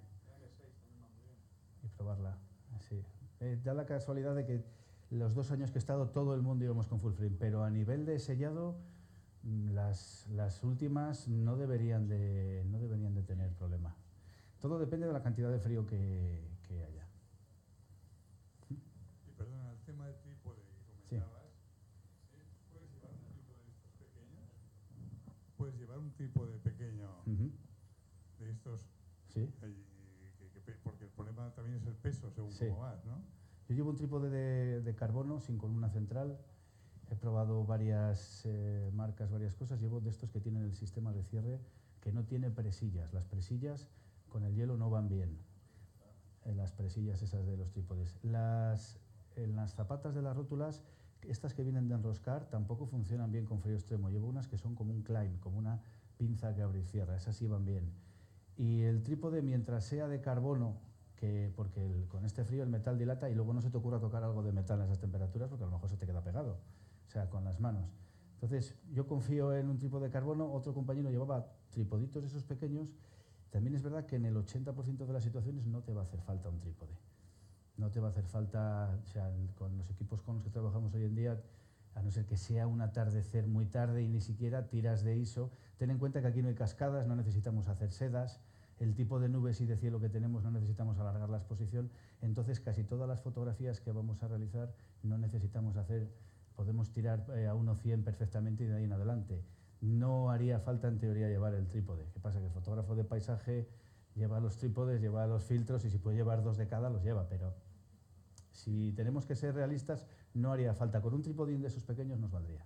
y probarla. Sí. Da la casualidad de que los 2 años que he estado todo el mundo íbamos con full frame, pero a nivel de sellado las últimas no deberían de tener problema. Todo depende de la cantidad de frío que haya. Y perdona, el tema del trípode que comentabas, ¿puedes llevar un trípode de estos pequeños? ¿Puedes llevar un trípode pequeño de estos? Sí. Porque el problema también es el peso, según cómo vas, ¿no? Yo llevo un trípode de carbono sin columna central. He probado varias marcas, varias cosas. Llevo de estos que tienen el sistema de cierre que no tiene presillas. Las presillas con el hielo no van bien. Las presillas esas de los trípodes. En las zapatas de las rótulas, estas que vienen de enroscar, tampoco funcionan bien con frío extremo. Llevo unas que son como un climb, como una pinza que abre y cierra. Esas sí van bien. Y el trípode, mientras sea de carbono, porque con este frío el metal dilata y luego no se te ocurra tocar algo de metal a esas temperaturas porque a lo mejor se te queda pegado, o sea, con las manos. Entonces, yo confío en un trípode de carbono. Otro compañero llevaba tripoditos esos pequeños. También es verdad que en el 80% de las situaciones no te va a hacer falta un trípode. No te va a hacer falta, o sea, con los equipos con los que trabajamos hoy en día, a no ser que sea un atardecer muy tarde y ni siquiera tiras de ISO. Ten en cuenta que aquí no hay cascadas, no necesitamos hacer sedas, el tipo de nubes y de cielo que tenemos no necesitamos alargar la exposición, entonces casi todas las fotografías que vamos a realizar no necesitamos podemos tirar a 1:100 perfectamente y de ahí en adelante. No haría falta en teoría llevar el trípode. ¿Qué pasa? Que el fotógrafo de paisaje lleva los trípodes, lleva los filtros y si puede llevar 2 de cada los lleva, pero si tenemos que ser realistas no haría falta. Con un trípode de esos pequeños nos valdría.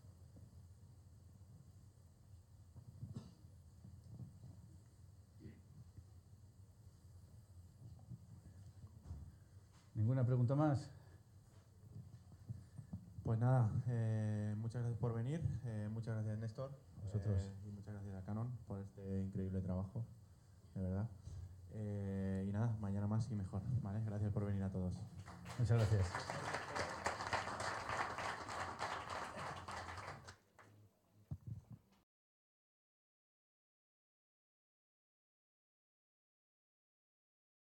¿Ninguna pregunta más? Pues nada, muchas gracias por venir, muchas gracias Néstor, Vosotros. y muchas gracias a Canon por este increíble trabajo, de verdad. Y nada, mañana más y mejor, ¿vale? Gracias por venir a todos. Muchas gracias.